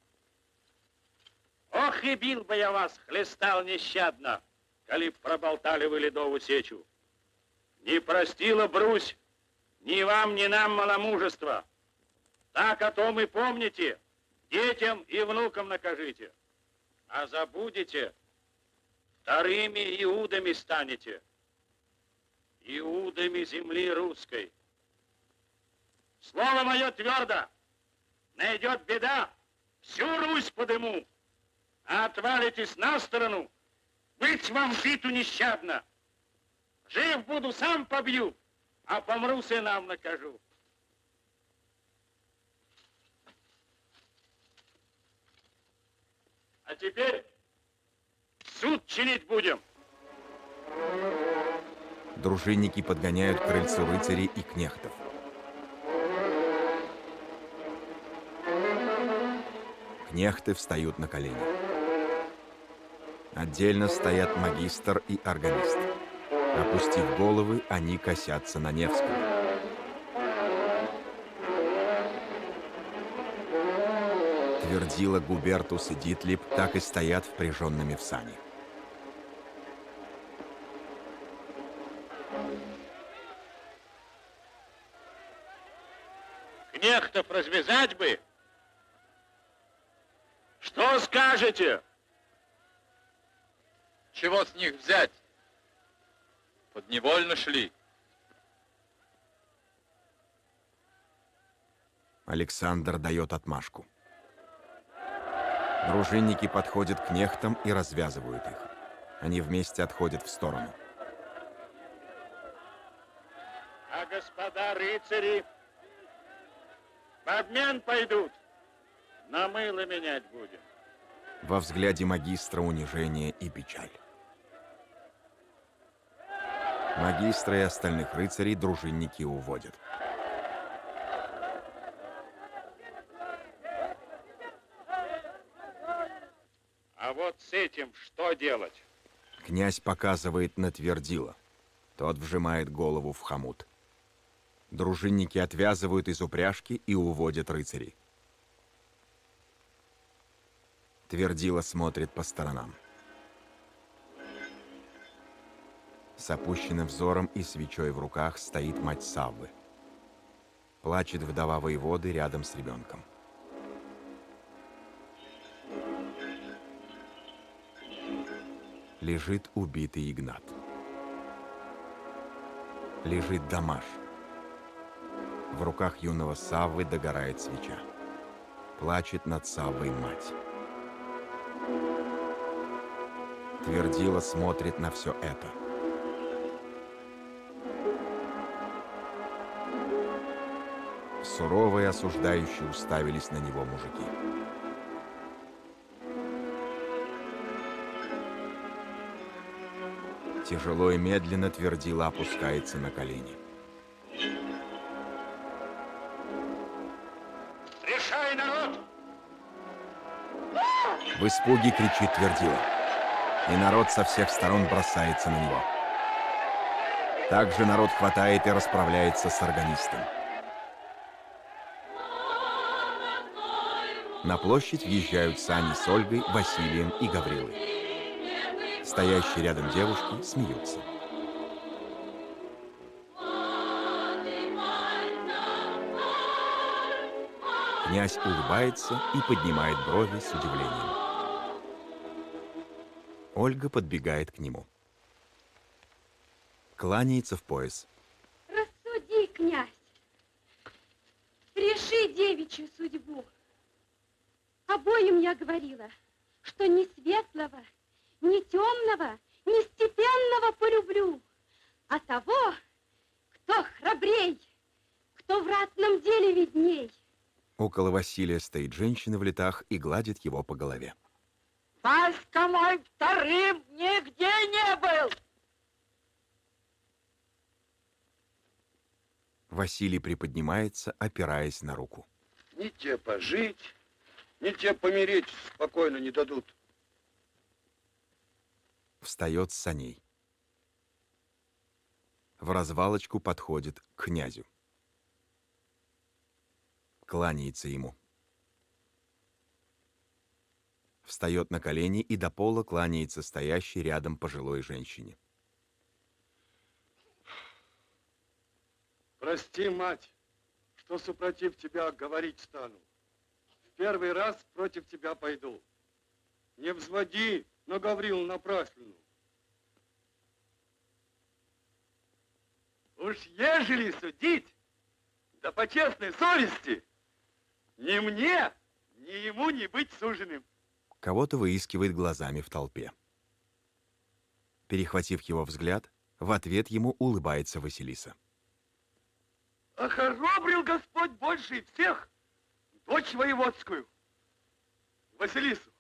Ох, и бил бы я вас, хлестал нещадно, коли б проболтали вы ледовую сечу. Не простила Брусь ни вам, ни нам маломужества. Так о том и помните. Детям и внукам накажите, а забудете, вторыми иудами станете, иудами земли русской. Слово мое твердо, найдет беда, всю Русь подыму, а отвалитесь на сторону, быть вам биту нещадно. Жив буду, сам побью, а помру, сынам накажу. А теперь суд чинить будем. Дружинники подгоняют к крыльцу рыцарей и кнехтов. Кнехты встают на колени. Отдельно стоят магистр и органист. Опустив головы, они косятся на Невского. Твердила, Губертус и Дитлип так и стоят впряженными в сани. Кнехтов развязать бы? Что скажете? Чего с них взять? Под Невольно шли. Александр дает отмашку. Дружинники подходят к кнехтам и развязывают их. Они вместе отходят в сторону. А господа рыцари в обмен пойдут. На мыло менять будем. Во взгляде магистра унижение и печаль. Магистра и остальных рыцарей дружинники уводят. А вот с этим что делать? Князь показывает на Твердила. Тот вжимает голову в хомут. Дружинники отвязывают из упряжки и уводят рыцарей. Твердила смотрит по сторонам. С опущенным взором и свечой в руках стоит мать Саввы. Плачет вдова воеводы рядом с ребенком. Лежит убитый Игнат. Лежит Дамаш. В руках юного Саввы догорает свеча. Плачет над Саввой мать. Твердила смотрит на все это. Суровые осуждающие уставились на него мужики. Тяжело и медленно Твердила опускается на колени. Решай, народ! В испуге кричит Твердила. И народ со всех сторон бросается на него. Также народ хватает и расправляется с органистом. На площадь въезжают сани с Ольгой, Василием и Гаврилой. Стоящие рядом девушки смеются. Князь улыбается и поднимает брови с удивлением. Ольга подбегает к нему. Кланяется в пояс. Рассуди, князь. Реши девичью судьбу. Обоим я говорила, что ни светлого, ни темного, ни степенного полюблю, а того, кто храбрей, кто в ратном деле видней. Около Василия стоит женщина в летах и гладит его по голове. Васька мой вторым нигде не был. Василий приподнимается, опираясь на руку. Ни тебе пожить, ни тебе помереть спокойно не дадут. Встает с саней. В развалочку подходит к князю. Кланяется ему. Встает на колени и до пола кланяется стоящей рядом пожилой женщине. Прости, мать, что супротив тебя говорить стану. В первый раз против тебя пойду. Не взводи на Гаврилу напраслину. Уж ежели судить, да по честной совести, ни мне, ни ему не быть суженым. Кого-то выискивает глазами в толпе. Перехватив его взгляд, в ответ ему улыбается Василиса. Охоробрил Господь больше всех дочь воеводскую, Василису.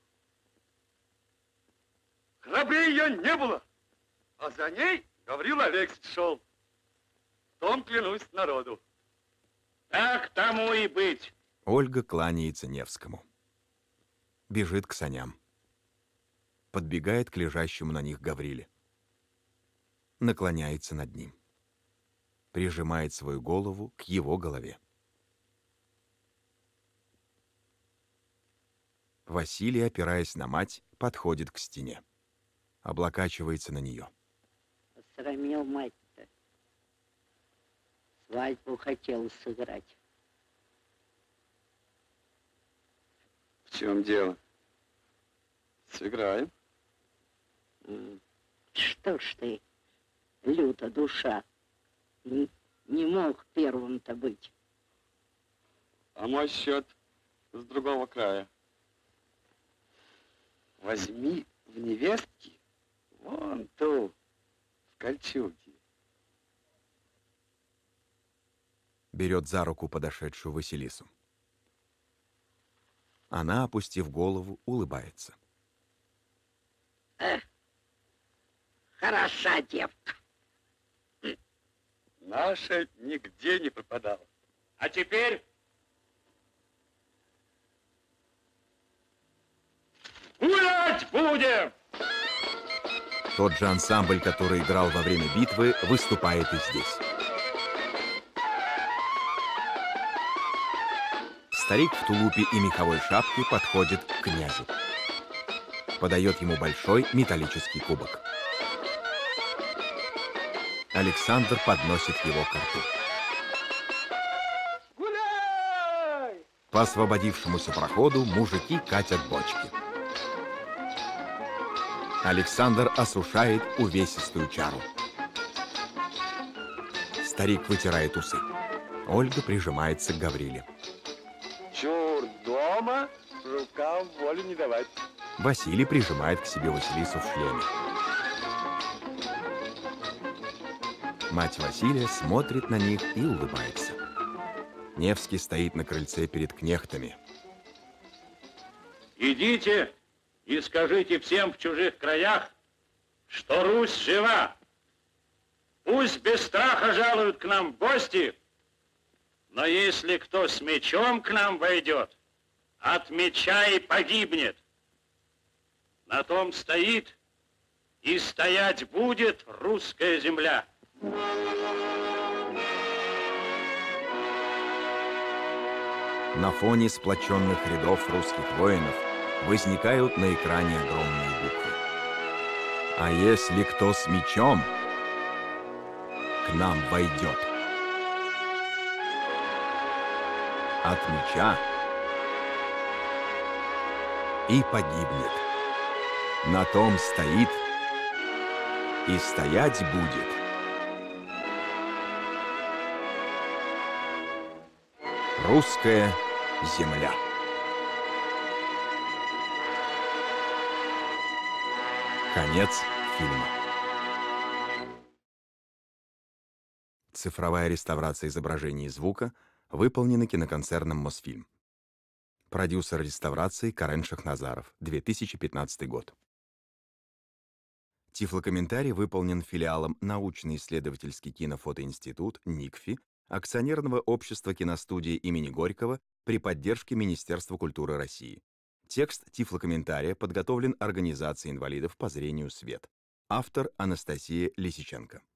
Храбрее ее не было, а за ней Гаврил Алексич шел. В том клянусь народу. Так тому и быть. Ольга кланяется Невскому. Бежит к саням. Подбегает к лежащему на них Гавриле. Наклоняется над ним. Прижимает свою голову к его голове. Василий, опираясь на мать, подходит к стене. Облокачивается на нее. Осрамил мать-то. Свадьбу хотел сыграть. В чем дело? Сыграем. Что ж ты, Королю-то душа. Не мог первым-то быть. А мой счет с другого края. Возьми в невестки вон ту, в кольчуге. Берет за руку подошедшую Василису. Она, опустив голову, улыбается. Хороша девка. Наша нигде не пропадала. А теперь гулять будем! Тот же ансамбль, который играл во время битвы, выступает и здесь. Старик в тулупе и меховой шапке подходит к князю. Подает ему большой металлический кубок. Александр подносит его к рту. Гуляй! По освободившемуся проходу мужики катят бочки. Александр осушает увесистую чару. Старик вытирает усы. Ольга прижимается к Гавриле. Чур дома, рукам волю не давать. Василий прижимает к себе Василису в шлеме. Мать Василия смотрит на них и улыбается. Невский стоит на крыльце перед кнехтами. Идите и скажите всем в чужих краях, что Русь жива. Пусть без страха жалуют к нам в гости, но если кто с мечом к нам войдет, от меча и погибнет. На том стоит и стоять будет русская земля. На фоне сплоченных рядов русских воинов возникают на экране огромные буквы. А если кто с мечом к нам войдет, от меча и погибнет. На том стоит и стоять будет русская земля. Конец фильма. Цифровая реставрация изображений и звука выполнена киноконцерном «Мосфильм». Продюсер реставрации Карен Шахназаров, 2015 год. Тифлокомментарий выполнен филиалом Научно-исследовательский кинофотоинститут НИКФИ акционерного общества киностудии имени Горького при поддержке Министерства культуры России. Текст тифлокомментария подготовлен Организацией инвалидов по зрению «Свет». Автор Анастасия Лисиченко.